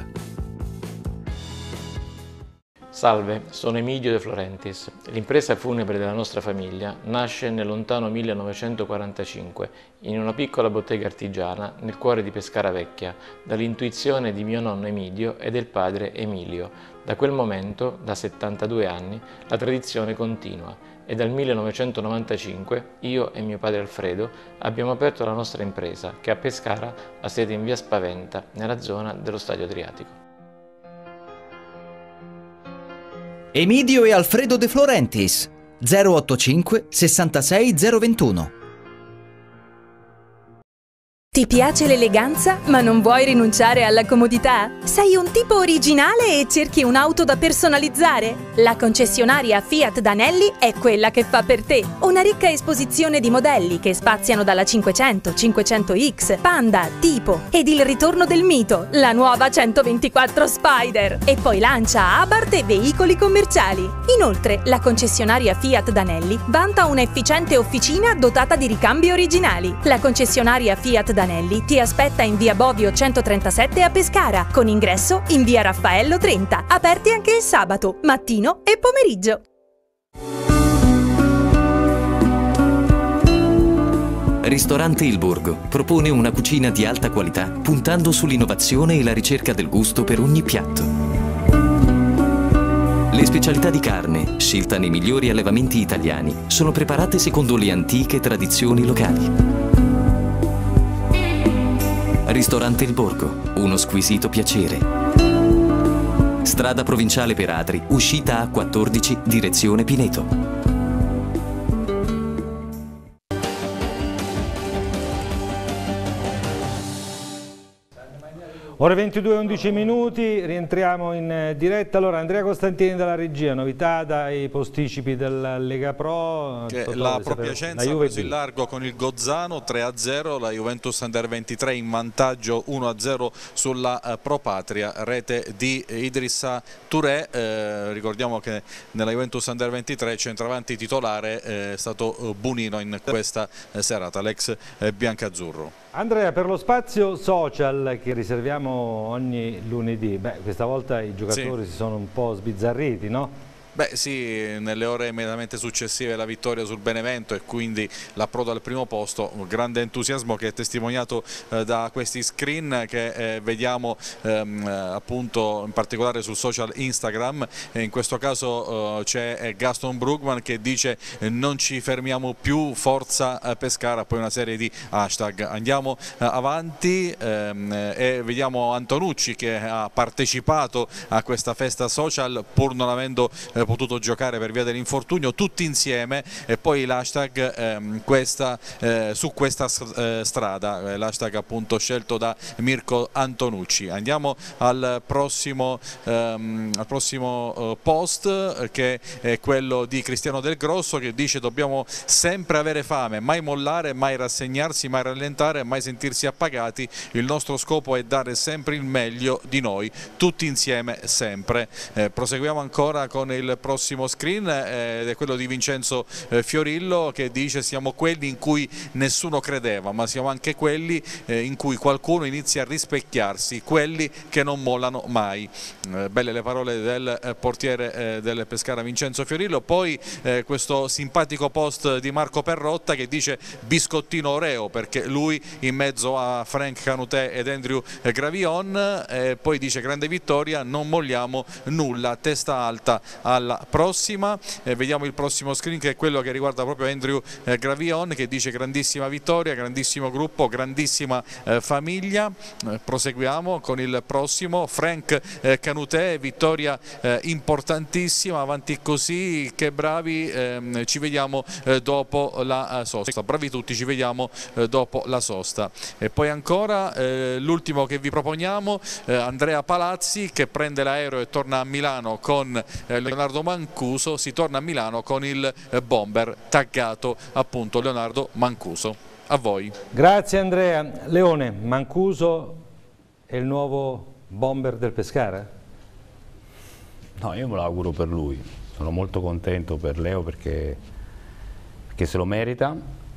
Salve, sono Emidio De Florentis. L'impresa funebre della nostra famiglia nasce nel lontano millenovecentoquarantacinque in una piccola bottega artigiana nel cuore di Pescara Vecchia, dall'intuizione di mio nonno Emidio e del padre Emilio. Da quel momento, da settantadue anni, la tradizione continua e dal millenovecentonovantacinque io e mio padre Alfredo abbiamo aperto la nostra impresa che a Pescara ha sede in via Spaventa, nella zona dello Stadio Adriatico. Emidio e Alfredo De Florentis, zero ottantacinque sessantasei zero ventuno. Ti piace l'eleganza, ma non vuoi rinunciare alla comodità? Sei un tipo originale e cerchi un'auto da personalizzare? La concessionaria Fiat Danelli è quella che fa per te. Una ricca esposizione di modelli che spaziano dalla cinquecento, cinquecento X, Panda, Tipo ed il ritorno del mito, la nuova centoventiquattro Spider. E poi lancia Abarth e veicoli commerciali. Inoltre, la concessionaria Fiat Danelli vanta un'efficiente officina dotata di ricambi originali. La concessionaria Fiat Danelli ti aspetta in via Bovio centotrentasette a Pescara, con ingresso in via Raffaello trenta, aperti anche il sabato, mattino e pomeriggio. Ristorante Il Borgo propone una cucina di alta qualità puntando sull'innovazione e la ricerca del gusto per ogni piatto. Le specialità di carne, scelta nei migliori allevamenti italiani, sono preparate secondo le antiche tradizioni locali. Ristorante Il Borgo, uno squisito piacere. Strada provinciale per Atri, uscita A quattordici, direzione Pineto. Ore ventidue e undici minuti, rientriamo in diretta. Allora, Andrea Costantini dalla regia, novità dai posticipi della Lega Pro. Che la Propiacenza ha preso il largo con il Gozzano tre a zero, la Juventus Under ventitré in vantaggio uno a zero sulla uh, Pro Patria, rete di Idrissa Touré. Eh, ricordiamo che nella Juventus Under ventitré centravanti titolare eh, è stato uh, Bunino in questa eh, serata, l'ex eh, biancazzurro. Andrea, per lo spazio social che riserviamo ogni lunedì, beh, questa volta i giocatori sì. si sono un po' sbizzarriti, no? Beh sì, nelle ore immediatamente successive alla vittoria sul Benevento e quindi l'approdo al primo posto, un grande entusiasmo che è testimoniato eh, da questi screen che eh, vediamo ehm, appunto in particolare sul social Instagram. E in questo caso eh, c'è Gaston Brugman che dice eh, non ci fermiamo più, forza eh, Pescara, poi una serie di hashtag. Andiamo eh, avanti ehm, e vediamo Antonucci che ha partecipato a questa festa social pur non avendo eh, potuto giocare per via dell'infortunio, tutti insieme, e poi l'hashtag ehm, questa, eh, su questa eh, strada, eh, l'hashtag appunto scelto da Mirko Antonucci. Andiamo al prossimo, ehm, al prossimo eh, post eh, che è quello di Cristiano Del Grosso che dice dobbiamo sempre avere fame, mai mollare, mai rassegnarsi, mai rallentare, mai sentirsi appagati, il nostro scopo è dare sempre il meglio di noi, tutti insieme sempre. Eh, proseguiamo ancora con il prossimo screen eh, ed è quello di Vincenzo eh, Fiorillo che dice siamo quelli in cui nessuno credeva, ma siamo anche quelli eh, in cui qualcuno inizia a rispecchiarsi, quelli che non mollano mai. Eh, belle le parole del eh, portiere eh, del Pescara Vincenzo Fiorillo. Poi eh, questo simpatico post di Marco Perrotta che dice biscottino Oreo, perché lui in mezzo a Frank Canuté ed Andrew Gravillon, eh, poi dice grande vittoria, non molliamo nulla, testa alta alla prossima. Eh, vediamo il prossimo screen che è quello che riguarda proprio Andrew eh, Gravillon che dice grandissima vittoria, grandissimo gruppo, grandissima eh, famiglia. Eh, proseguiamo con il prossimo Frank eh, Canuté, vittoria eh, importantissima, avanti così, che bravi, eh, ci vediamo eh, dopo la eh, sosta, bravi tutti, ci vediamo eh, dopo la sosta. E poi ancora eh, l'ultimo che vi proponiamo, eh, Andrea Palazzi che prende l'aereo e torna a Milano con eh, Leonardo Leonardo Mancuso, si torna a Milano con il bomber taggato appunto Leonardo Mancuso. A voi. Grazie Andrea. Leone, Mancuso è il nuovo bomber del Pescara? No, io me lo auguro per lui, sono molto contento per Leo perché, perché se lo merita,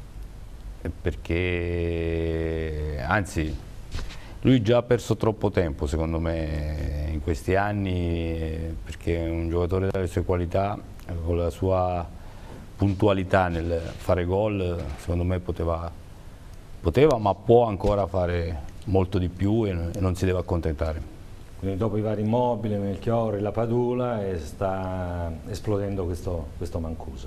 perché anzi lui già ha perso troppo tempo secondo me in questi anni, perché è un giocatore dalle sue qualità, con la sua puntualità nel fare gol, secondo me poteva, poteva ma può ancora fare molto di più e non si deve accontentare. Quindi dopo i vari Immobile, Melchiorri, la Padula, e sta esplodendo questo, questo Mancuso.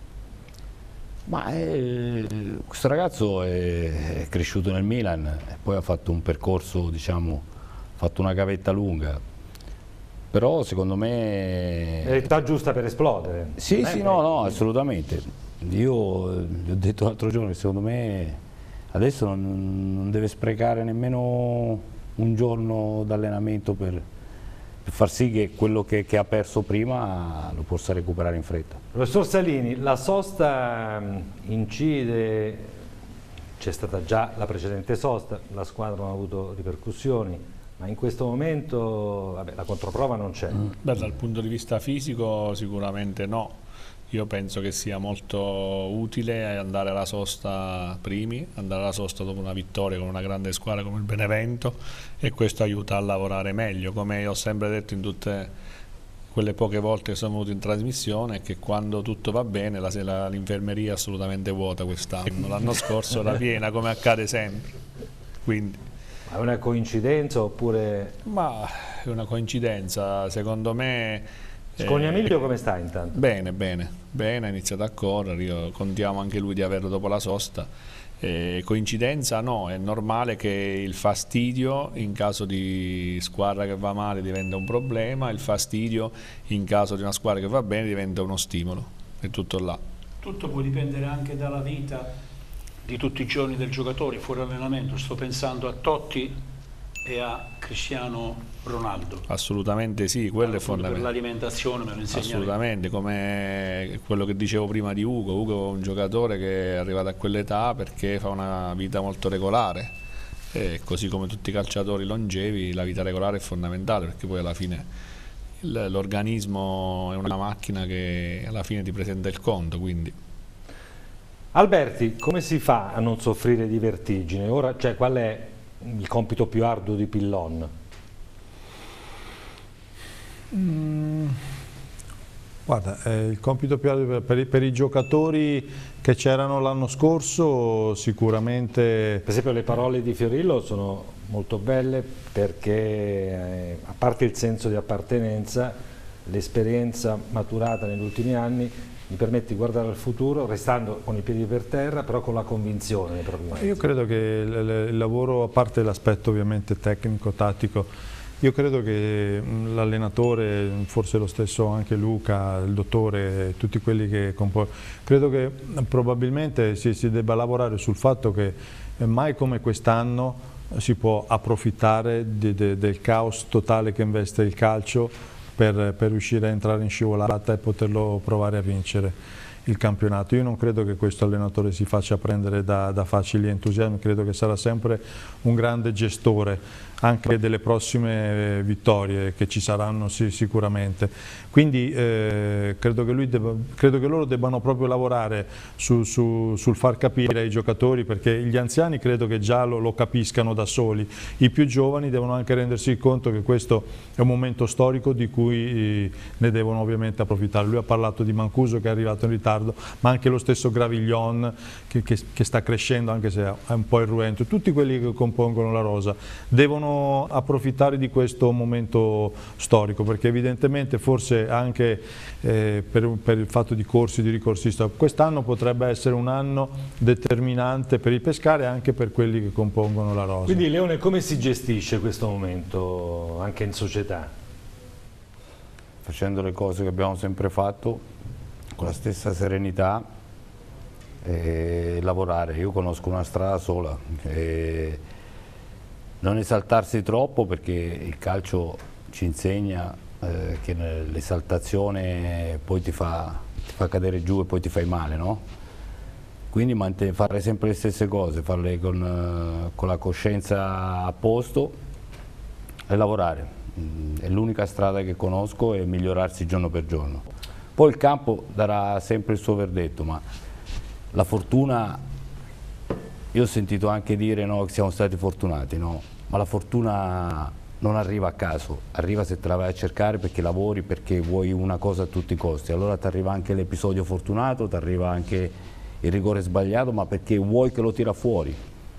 Ma è, questo ragazzo è, è cresciuto nel Milan e poi ha fatto un percorso, diciamo, ha fatto una gavetta lunga, però secondo me... È l'età giusta per esplodere. Sì, sì, no, no, assolutamente. Io gli ho detto l'altro giorno che secondo me adesso non, non deve sprecare nemmeno un giorno d'allenamento per, per far sì che quello che, che ha perso prima lo possa recuperare in fretta. Professor Salini, la sosta incide, c'è stata già la precedente sosta, la squadra non ha avuto ripercussioni, ma in questo momento vabbè, la controprova non c'è. Beh, dal punto di vista fisico sicuramente no. Io penso che sia molto utile andare alla sosta primi, andare alla sosta dopo una vittoria con una grande squadra come il Benevento, e questo aiuta a lavorare meglio. Come ho sempre detto in tutte quelle poche volte che sono venuto in trasmissione, che quando tutto va bene l'infermeria è assolutamente vuota quest'anno, l'anno scorso era piena come accade sempre. Quindi. Ma è una coincidenza oppure... Ma è una coincidenza, secondo me... Scognamiglio come sta intanto? Bene, bene, bene, ha iniziato a correre, io contiamo anche lui di averlo dopo la sosta. Eh, coincidenza no, è normale che il fastidio in caso di squadra che va male diventa un problema, il fastidio in caso di una squadra che va bene diventa uno stimolo, è tutto là. Tutto può dipendere anche dalla vita di tutti i giorni del giocatore fuori allenamento, sto pensando a Totti e a Cristiano Ronaldo. Assolutamente sì, quello è fondamentale. Per l'alimentazione me lo insegnerei. Assolutamente, come quello che dicevo prima di Ugo. Ugo è un giocatore che è arrivato a quell'età perché fa una vita molto regolare, e così come tutti i calciatori longevi la vita regolare è fondamentale, perché poi alla fine l'organismo è una macchina che alla fine ti presenta il conto. Quindi. Alberti, come si fa a non soffrire di vertigine? Ora, cioè, qual è il compito più arduo di Pillon? Mm, guarda, eh, il compito più arduo per, i, per i giocatori che c'erano l'anno scorso sicuramente... Per esempio le parole di Fiorillo sono molto belle perché eh, a parte il senso di appartenenza, l'esperienza maturata negli ultimi anni mi permette di guardare al futuro restando con i piedi per terra, però con la convinzione nei propri mezzi. Io credo che il, il lavoro, a parte l'aspetto ovviamente tecnico, tattico, io credo che l'allenatore, forse lo stesso anche Luca, il dottore, tutti quelli che compongono, credo che probabilmente si, si debba lavorare sul fatto che mai come quest'anno si può approfittare di, de, del caos totale che investe il calcio Per, per riuscire a entrare in scivolata e poterlo provare a vincere il campionato. Io non credo che questo allenatore si faccia prendere da, da facili entusiasmi, credo che sarà sempre un grande gestore anche delle prossime vittorie che ci saranno sì, sicuramente. Quindi eh, credo, che lui debba, credo che loro debbano proprio lavorare su, su, sul far capire ai giocatori, perché gli anziani credo che già lo, lo capiscano da soli, i più giovani devono anche rendersi conto che questo è un momento storico di cui ne devono ovviamente approfittare. Lui ha parlato di Mancuso che è arrivato in ritardo, ma anche lo stesso Graviglion che, che, che sta crescendo anche se è un po' irruento, tutti quelli che compongono la rosa devono approfittare di questo momento storico, perché evidentemente forse anche eh, per, per il fatto di corsi, di ricorsista, quest'anno potrebbe essere un anno determinante per il Pescara e anche per quelli che compongono la rosa. Quindi Leone, come si gestisce questo momento anche in società? Facendo le cose che abbiamo sempre fatto, con la stessa serenità, e lavorare. Io conosco una strada sola, e non esaltarsi troppo, perché il calcio ci insegna eh, che l'esaltazione poi ti fa, ti fa cadere giù e poi ti fai male, no? Quindi fare sempre le stesse cose, farle con, con la coscienza a posto e lavorare. È l'unica strada che conosco e migliorarsi giorno per giorno. Poi il campo darà sempre il suo verdetto, ma la fortuna, io ho sentito anche dire, no, che siamo stati fortunati, no? Ma la fortuna non arriva a caso, arriva se te la vai a cercare perché lavori, perché vuoi una cosa a tutti i costi. Allora ti arriva anche l'episodio fortunato, ti arriva anche il rigore sbagliato, ma perché vuoi che lo tira fuori.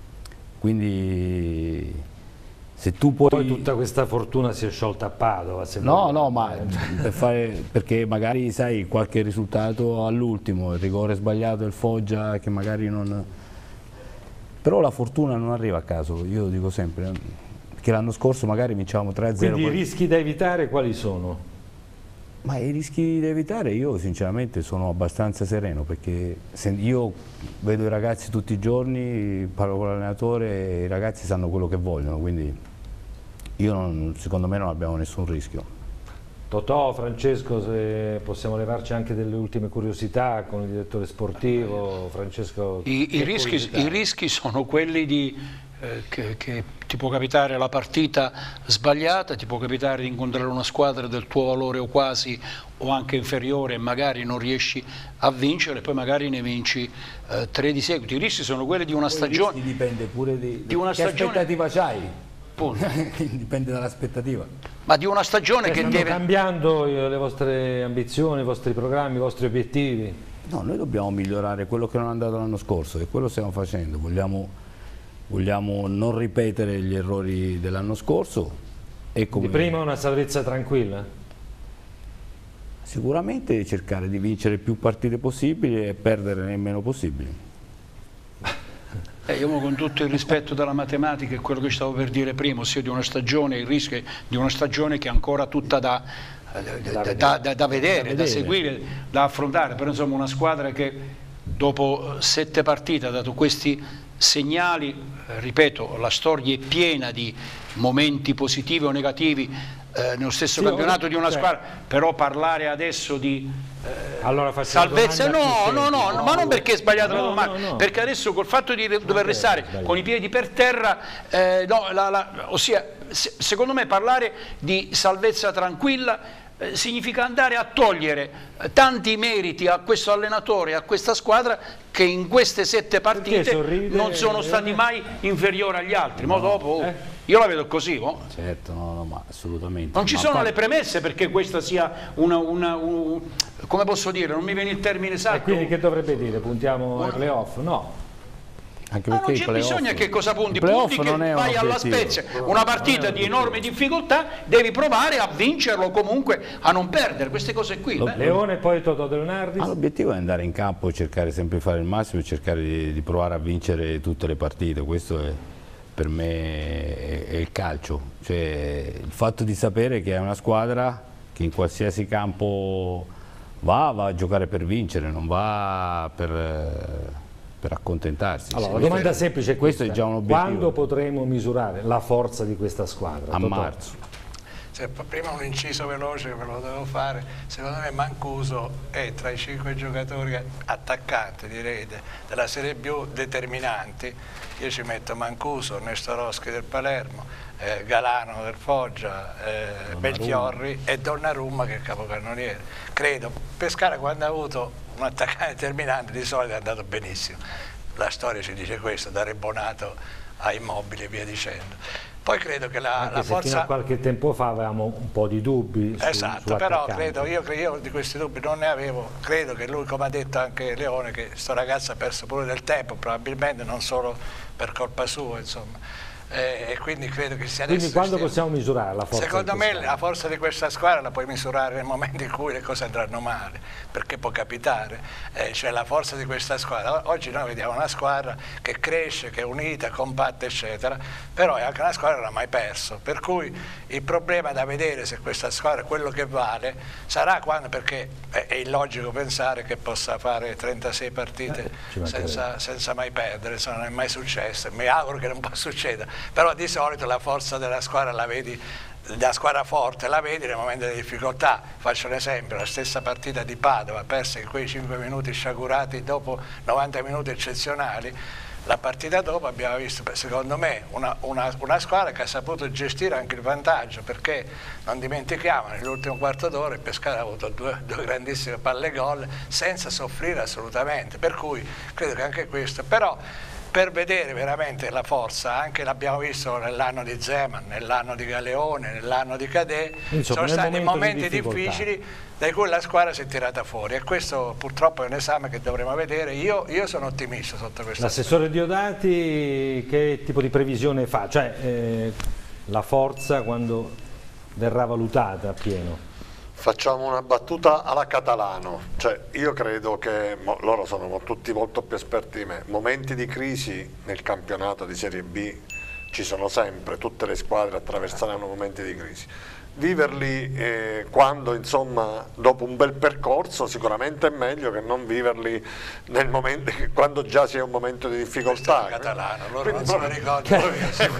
Quindi se tu puoi... Poi tutta questa fortuna si è sciolta a Padova. Se no, no, ma per fare, perché magari sai qualche risultato all'ultimo, il rigore sbagliato del Foggia che magari non... Però la fortuna non arriva a caso, io lo dico sempre, perché l'anno scorso magari vinciamo tre a zero. Quindi poi... i rischi da evitare quali sono? Ma i rischi da evitare io sinceramente sono abbastanza sereno, perché se io vedo i ragazzi tutti i giorni, parlo con l'allenatore e i ragazzi sanno quello che vogliono, quindi io non, secondo me non abbiamo nessun rischio. Totò, Francesco, se possiamo levarci anche delle ultime curiosità con il direttore sportivo, Francesco. I, i, rischi, i rischi sono quelli di, eh, che, che ti può capitare la partita sbagliata, ti può capitare di incontrare una squadra del tuo valore o quasi o anche inferiore e magari non riesci a vincere, poi magari ne vinci eh, tre di seguito. I rischi sono quelli di una poi stagione. Dipende pure di, di una che stagione. aspettativa c'hai. Dipende dall'aspettativa. Ma di una stagione cioè, che stanno deve... cambiando le vostre ambizioni, i vostri programmi, i vostri obiettivi? No, noi dobbiamo migliorare quello che non è andato l'anno scorso e quello stiamo facendo. Vogliamo, vogliamo non ripetere gli errori dell'anno scorso. E come... Di prima una salvezza tranquilla? Sicuramente cercare di vincere più partite possibili e perdere il meno possibile. Eh, io con tutto il rispetto della matematica e quello che stavo per dire prima, ossia di una stagione, il rischio di una stagione che è ancora tutta da, da, da, da, da, da vedere, da seguire, da affrontare, però insomma una squadra che dopo sette partite ha dato questi segnali, eh, ripeto, la storia è piena di momenti positivi o negativi eh, nello stesso sì, campionato ora, di una cioè, squadra, però parlare adesso di eh, allora salvezza no, no, no, no, ma non perché è sbagliata no, la domanda, no, no. Perché adesso col fatto di dover okay, restare con i piedi per terra, eh, no, la, la, ossia se, secondo me parlare di salvezza tranquilla eh, significa andare a togliere eh, tanti meriti a questo allenatore, a questa squadra che in queste sette partite non sono stati mai inferiori agli altri, no, ma dopo oh, eh? Io la vedo così, no? Certo, no, no, ma assolutamente. Non ci ma sono poi... le premesse perché questa sia una, una, una, come posso dire, non mi viene il termine esatto. E quindi che dovrebbe dire? Puntiamo ai playoff? No. Anche ma non c'è bisogno che cosa punti, punti che vai alla Spezia, una partita di enorme difficoltà, devi provare a vincerlo o comunque a non perdere, queste cose qui. Beh. Leone e poi Totò De Leonardis. L'obiettivo è andare in campo e cercare sempre di fare il massimo e cercare di, di provare a vincere tutte le partite, questo è... per me è, è il calcio, cioè il fatto di sapere che è una squadra che in qualsiasi campo va, va a giocare per vincere, non va per, per accontentarsi. Allora, la domanda è, semplice è questo questa. È già un obiettivo. Quando potremo misurare la forza di questa squadra? A Totò. marzo. Prima un inciso veloce che ve lo devo fare, secondo me Mancuso è tra i cinque giocatori attaccanti direi della Serie B determinanti. Io ci metto Mancuso, Ernesto Roschi del Palermo, eh, Galano del Foggia, eh, Belchiorri e Donnarumma che è il capocannoniere. Credo, Pescara quando ha avuto un attaccante determinante di solito è andato benissimo, la storia ci dice questo, da Rebonato a Immobile e via dicendo. Poi credo che la, Anche la se forza... fino a qualche tempo fa avevamo un po' di dubbi. Esatto, però credo, io, io di questi dubbi non ne avevo, credo che lui, come ha detto anche Leone, che sto ragazzo ha perso pure del tempo, probabilmente non solo per colpa sua, insomma. Eh, e quindi credo che sia adesso. Quindi quando stiamo... possiamo misurare la forza? Secondo me la forza di questa squadra la puoi misurare nel momento in cui le cose andranno male, perché può capitare, eh, cioè la forza di questa squadra. Oggi noi vediamo una squadra che cresce, che è unita, compatta eccetera, però è anche una squadra che non ha mai perso, per cui il problema da vedere se questa squadra quello che vale sarà quando, perché è, è illogico pensare che possa fare trentasei partite eh, senza, senza mai perdere, insomma, non è mai successo, mi auguro che non possa succedere. però di solito la forza della squadra la vedi, la squadra forte la vedi nel momento di difficoltà. Faccio un esempio, la stessa partita di Padova, persa in quei cinque minuti sciagurati dopo novanta minuti eccezionali. La partita dopo abbiamo visto, secondo me, una, una, una squadra che ha saputo gestire anche il vantaggio, perché non dimentichiamo, nell'ultimo quarto d'ora il Pescara ha avuto due, due grandissime palle gol senza soffrire assolutamente, per cui credo che anche questo, però per vedere veramente la forza, anche l'abbiamo visto nell'anno di Zeman, nell'anno di Galeone, nell'anno di Cadè, insomma, sono stati momento momenti di difficili da cui la squadra si è tirata fuori, e questo purtroppo è un esame che dovremo vedere. Io, io sono ottimista sotto questo aspetto. L'assessore Diodati che tipo di previsione fa? Cioè eh, la forza quando verrà valutata appieno? Facciamo una battuta alla Catalano, cioè io credo che loro sono tutti molto più esperti di me. Momenti di crisi nel campionato di Serie B ci sono sempre, tutte le squadre attraverseranno momenti di crisi. Viverli eh, quando, insomma, dopo un bel percorso sicuramente è meglio che non viverli nel momento, quando già si è un momento di difficoltà. Questo è Catalano, loro Quindi, non se lo ricordano.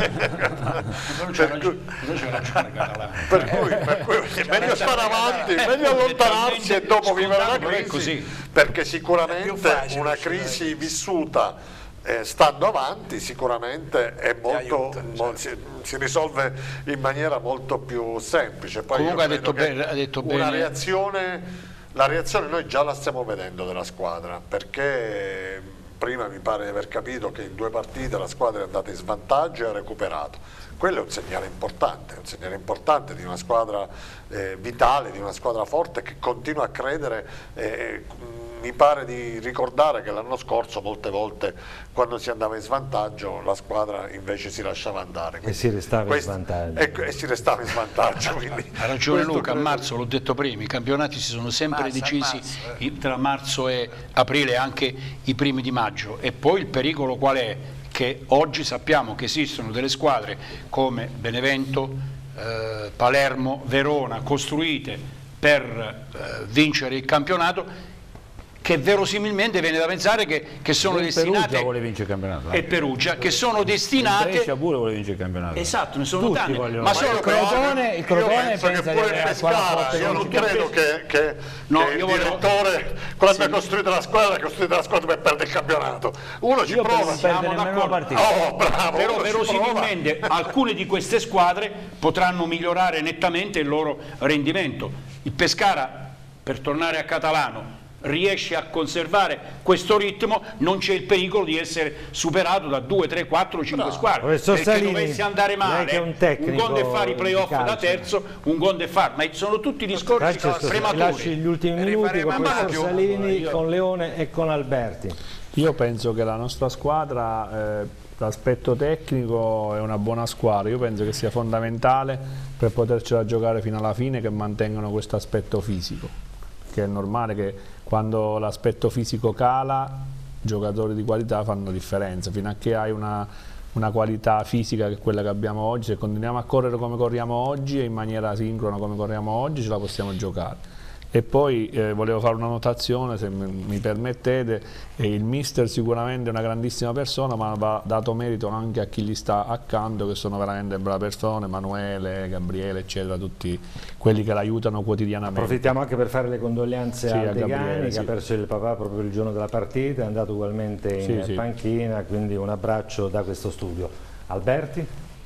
Per cui, per cui è meglio stare avanti, meglio allontanarsi e dopo vivere la crisi, perché sicuramente una crisi vissuta Eh, stando avanti sicuramente è molto, aiuta, certo. si, si risolve in maniera molto più semplice. Poi comunque ha detto, bene, ha detto una bene reazione, la reazione noi già la stiamo vedendo della squadra, perché prima mi pare di aver capito che in due partite la squadra è andata in svantaggio e ha recuperato. Quello è un segnale importante, un segnale importante di una squadra eh, vitale, di una squadra forte che continua a credere. Eh, mi pare di ricordare che l'anno scorso molte volte quando si andava in svantaggio la squadra invece si lasciava andare. Quindi, e si restava questo, in svantaggio. E, e si restava in svantaggio. Quindi, ha ragione Luca, credo... a marzo, l'ho detto prima, i campionati si sono sempre marzo, decisi marzo, eh. tra marzo e aprile, anche i primi di maggio, e poi il pericolo qual è? Che oggi sappiamo che esistono delle squadre come Benevento, eh, Palermo, Verona, costruite per eh, vincere il campionato, che verosimilmente viene da pensare che, che sono destinate, Perugia vuole vincere il campionato, e Perugia, che sono destinate, Brescia pure vuole vincere il campionato, esatto, ne sono tutti tanti, vogliono, ma ma solo il Crotone, il Crotone penso pensa che pure di il avere la squadra Pescara, forte, io non che credo che, che, no, che io il direttore quando sì. ha costruito la squadra ha costruito la squadra per perdere il campionato. Uno ci io prova, siamo d'accordo, oh, bravo, però verosimilmente alcune di queste squadre potranno migliorare nettamente il loro rendimento. Il Pescara, per tornare a Catalano, riesce a conservare questo ritmo, non c'è il pericolo di essere superato da due, tre, quattro, cinque squadre. Professor perché Salini, dovesse andare male, un, un conto è fare i playoff da terzo, un conto è fare, ma sono tutti discorsi Francesco, prematuri. Lasci gli ultimi minuti con il professor Salini, con Leone e con Alberti. Io penso che la nostra squadra, eh, l'aspetto tecnico è una buona squadra, io penso che sia fondamentale per potercela giocare fino alla fine che mantengano questo aspetto fisico, che è normale che quando l'aspetto fisico cala giocatori di qualità fanno differenza. Fino a che hai una, una qualità fisica che è quella che abbiamo oggi, se continuiamo a correre come corriamo oggi e in maniera sincrona come corriamo oggi, ce la possiamo giocare. E poi eh, volevo fare una notazione, se mi permettete, eh, il mister sicuramente è una grandissima persona, ma va dato merito anche a chi gli sta accanto, che sono veramente brave persone, Emanuele, Gabriele, eccetera, tutti quelli che l'aiutano quotidianamente. Approfittiamo anche per fare le condoglianze sì, a Degani, che sì. ha perso il papà proprio il giorno della partita, è andato ugualmente in sì, panchina, sì. quindi un abbraccio da questo studio. Alberti?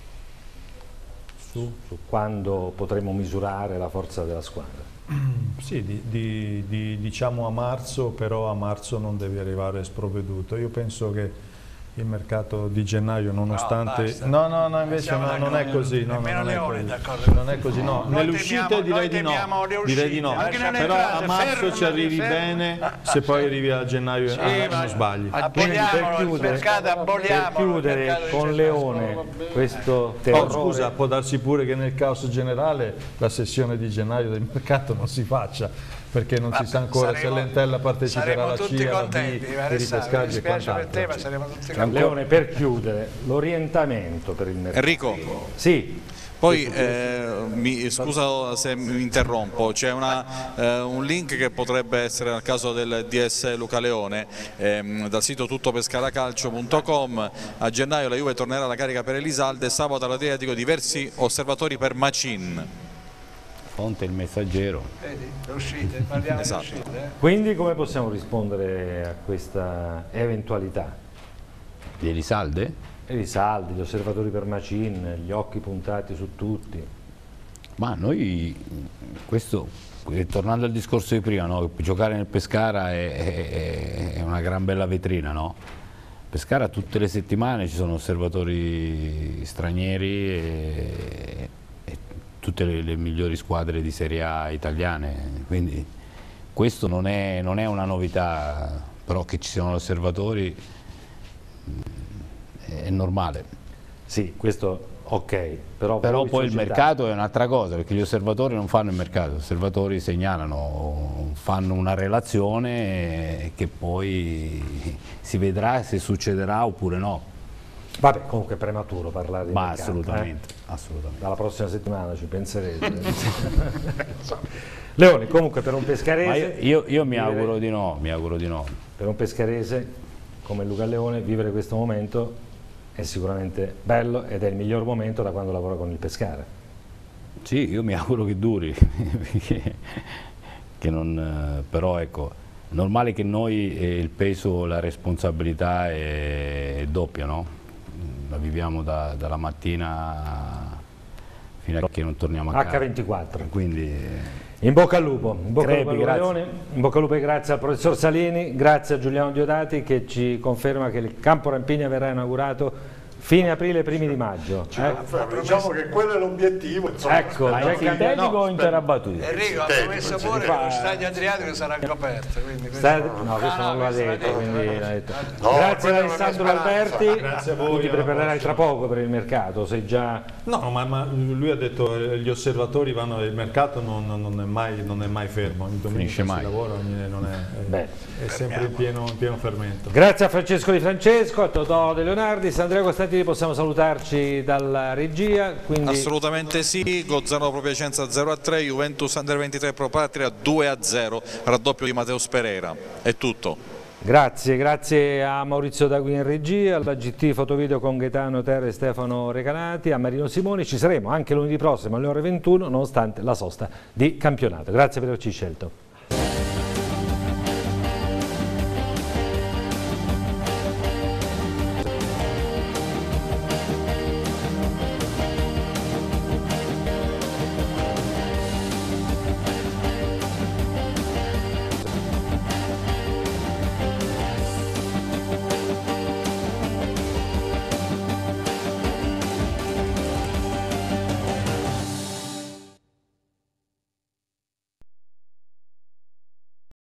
Su, su quando potremo misurare la forza della squadra? Sì, di, di, di, diciamo a marzo, però a marzo non devi arrivare sprovveduto. Io penso che il mercato di gennaio, nonostante... No, no, no, invece no, non è così, no, non è così, non è così, no. Nelle uscite direi di no, direi di no, però a marzo ci arrivi bene, se poi arrivi a gennaio non sbagli. Per chiudere, per chiudere con Leone questo terrore... Scusa, può darsi pure che nel caos generale la sessione di gennaio del mercato non si faccia. perché non si sa ancora saremo, se l'Entella parteciperà alla C I A, alla B, contenti, per i pescaggi e quant'altro. Te, ma saremo tutti contenti. Leone, per chiudere, l'orientamento per il mercato. Enrico, sì. Poi eh, mi, scusa se mi interrompo, c'è eh, un link che potrebbe essere nel caso del D S Luca Leone, ehm, dal sito tuttopescaracalcio punto com. A gennaio la Juve tornerà alla carica per Elisalde, sabato all'Adriatico diversi osservatori per Macin. Fonte il Messaggero. Vedi, le uscite, parliamo esatto. di uscite. Eh? Quindi come possiamo rispondere a questa eventualità? Di Elisalde? I saldi, gli osservatori per Macin, gli occhi puntati su tutti. Ma noi, questo, tornando al discorso di prima, no? Giocare nel Pescara è, è, è una gran bella vetrina, no? Pescara tutte le settimane ci sono osservatori stranieri e, e tutte le, le migliori squadre di Serie A italiane, quindi questo non è, non è una novità, però che ci siano osservatori è normale. Sì, questo ok, però, però poi società... il mercato è un'altra cosa, perché gli osservatori non fanno il mercato, gli osservatori segnalano, fanno una relazione che poi si vedrà se succederà oppure no. Vabbè, comunque è prematuro parlare di Ma mercato. assolutamente, eh? assolutamente. Dalla prossima settimana ci penserete. Leone, comunque per un pescarese... Ma io, io, io mi auguro di no, mi auguro di no. Per un pescarese come Luca Leone vivere questo momento è sicuramente bello ed è il miglior momento da quando lavora con il Pescara. Sì, io mi auguro che duri, perché, che non, però ecco, è normale che noi eh, il peso, la responsabilità è, è doppia, no? La viviamo da, dalla mattina fino a che non torniamo a casa. acca ventiquattro. Quindi, in bocca al lupo, in bocca Crepi, al lupo Leone, in bocca al lupo e grazie al professor Salini, grazie a Giuliano Diodati che ci conferma che il campo Rampigna verrà inaugurato fine aprile, primi di maggio. Cioè, eh? Diciamo che quello è l'obiettivo. Ecco, ma è sintetico o interabattuto? Enrico ha promesso pure che lo stadio Adriatico sarà coperto. Stadio... No, questo non lo ha detto. Quindi l'ha detto. No, grazie ad Alessandro Alberti, grazie a voi. Tu ti preparerai tra poco per il mercato, sei già... No, ma, ma lui ha detto che gli osservatori vanno, il mercato non, non, è, mai, non è mai fermo, ogni domenica si lavora, ogni, non è, è, è sempre in pieno, in pieno fermento. Grazie a Francesco Di Francesco, a Totò De Leonardis, Andrea Costantini, possiamo salutarci dalla regia. Quindi... Assolutamente sì, Gozzano Pro Piacenza zero a tre, Juventus Under ventitré Pro Patria due a zero, raddoppio di Mateus Pereira. È tutto. Grazie, grazie a Maurizio Dagui in regia, alla G T Fotovideo con Gaetano Terra e Stefano Recanati, a Marino Simoni. Ci saremo anche lunedì prossimo alle ore ventuno nonostante la sosta di campionato. Grazie per averci scelto.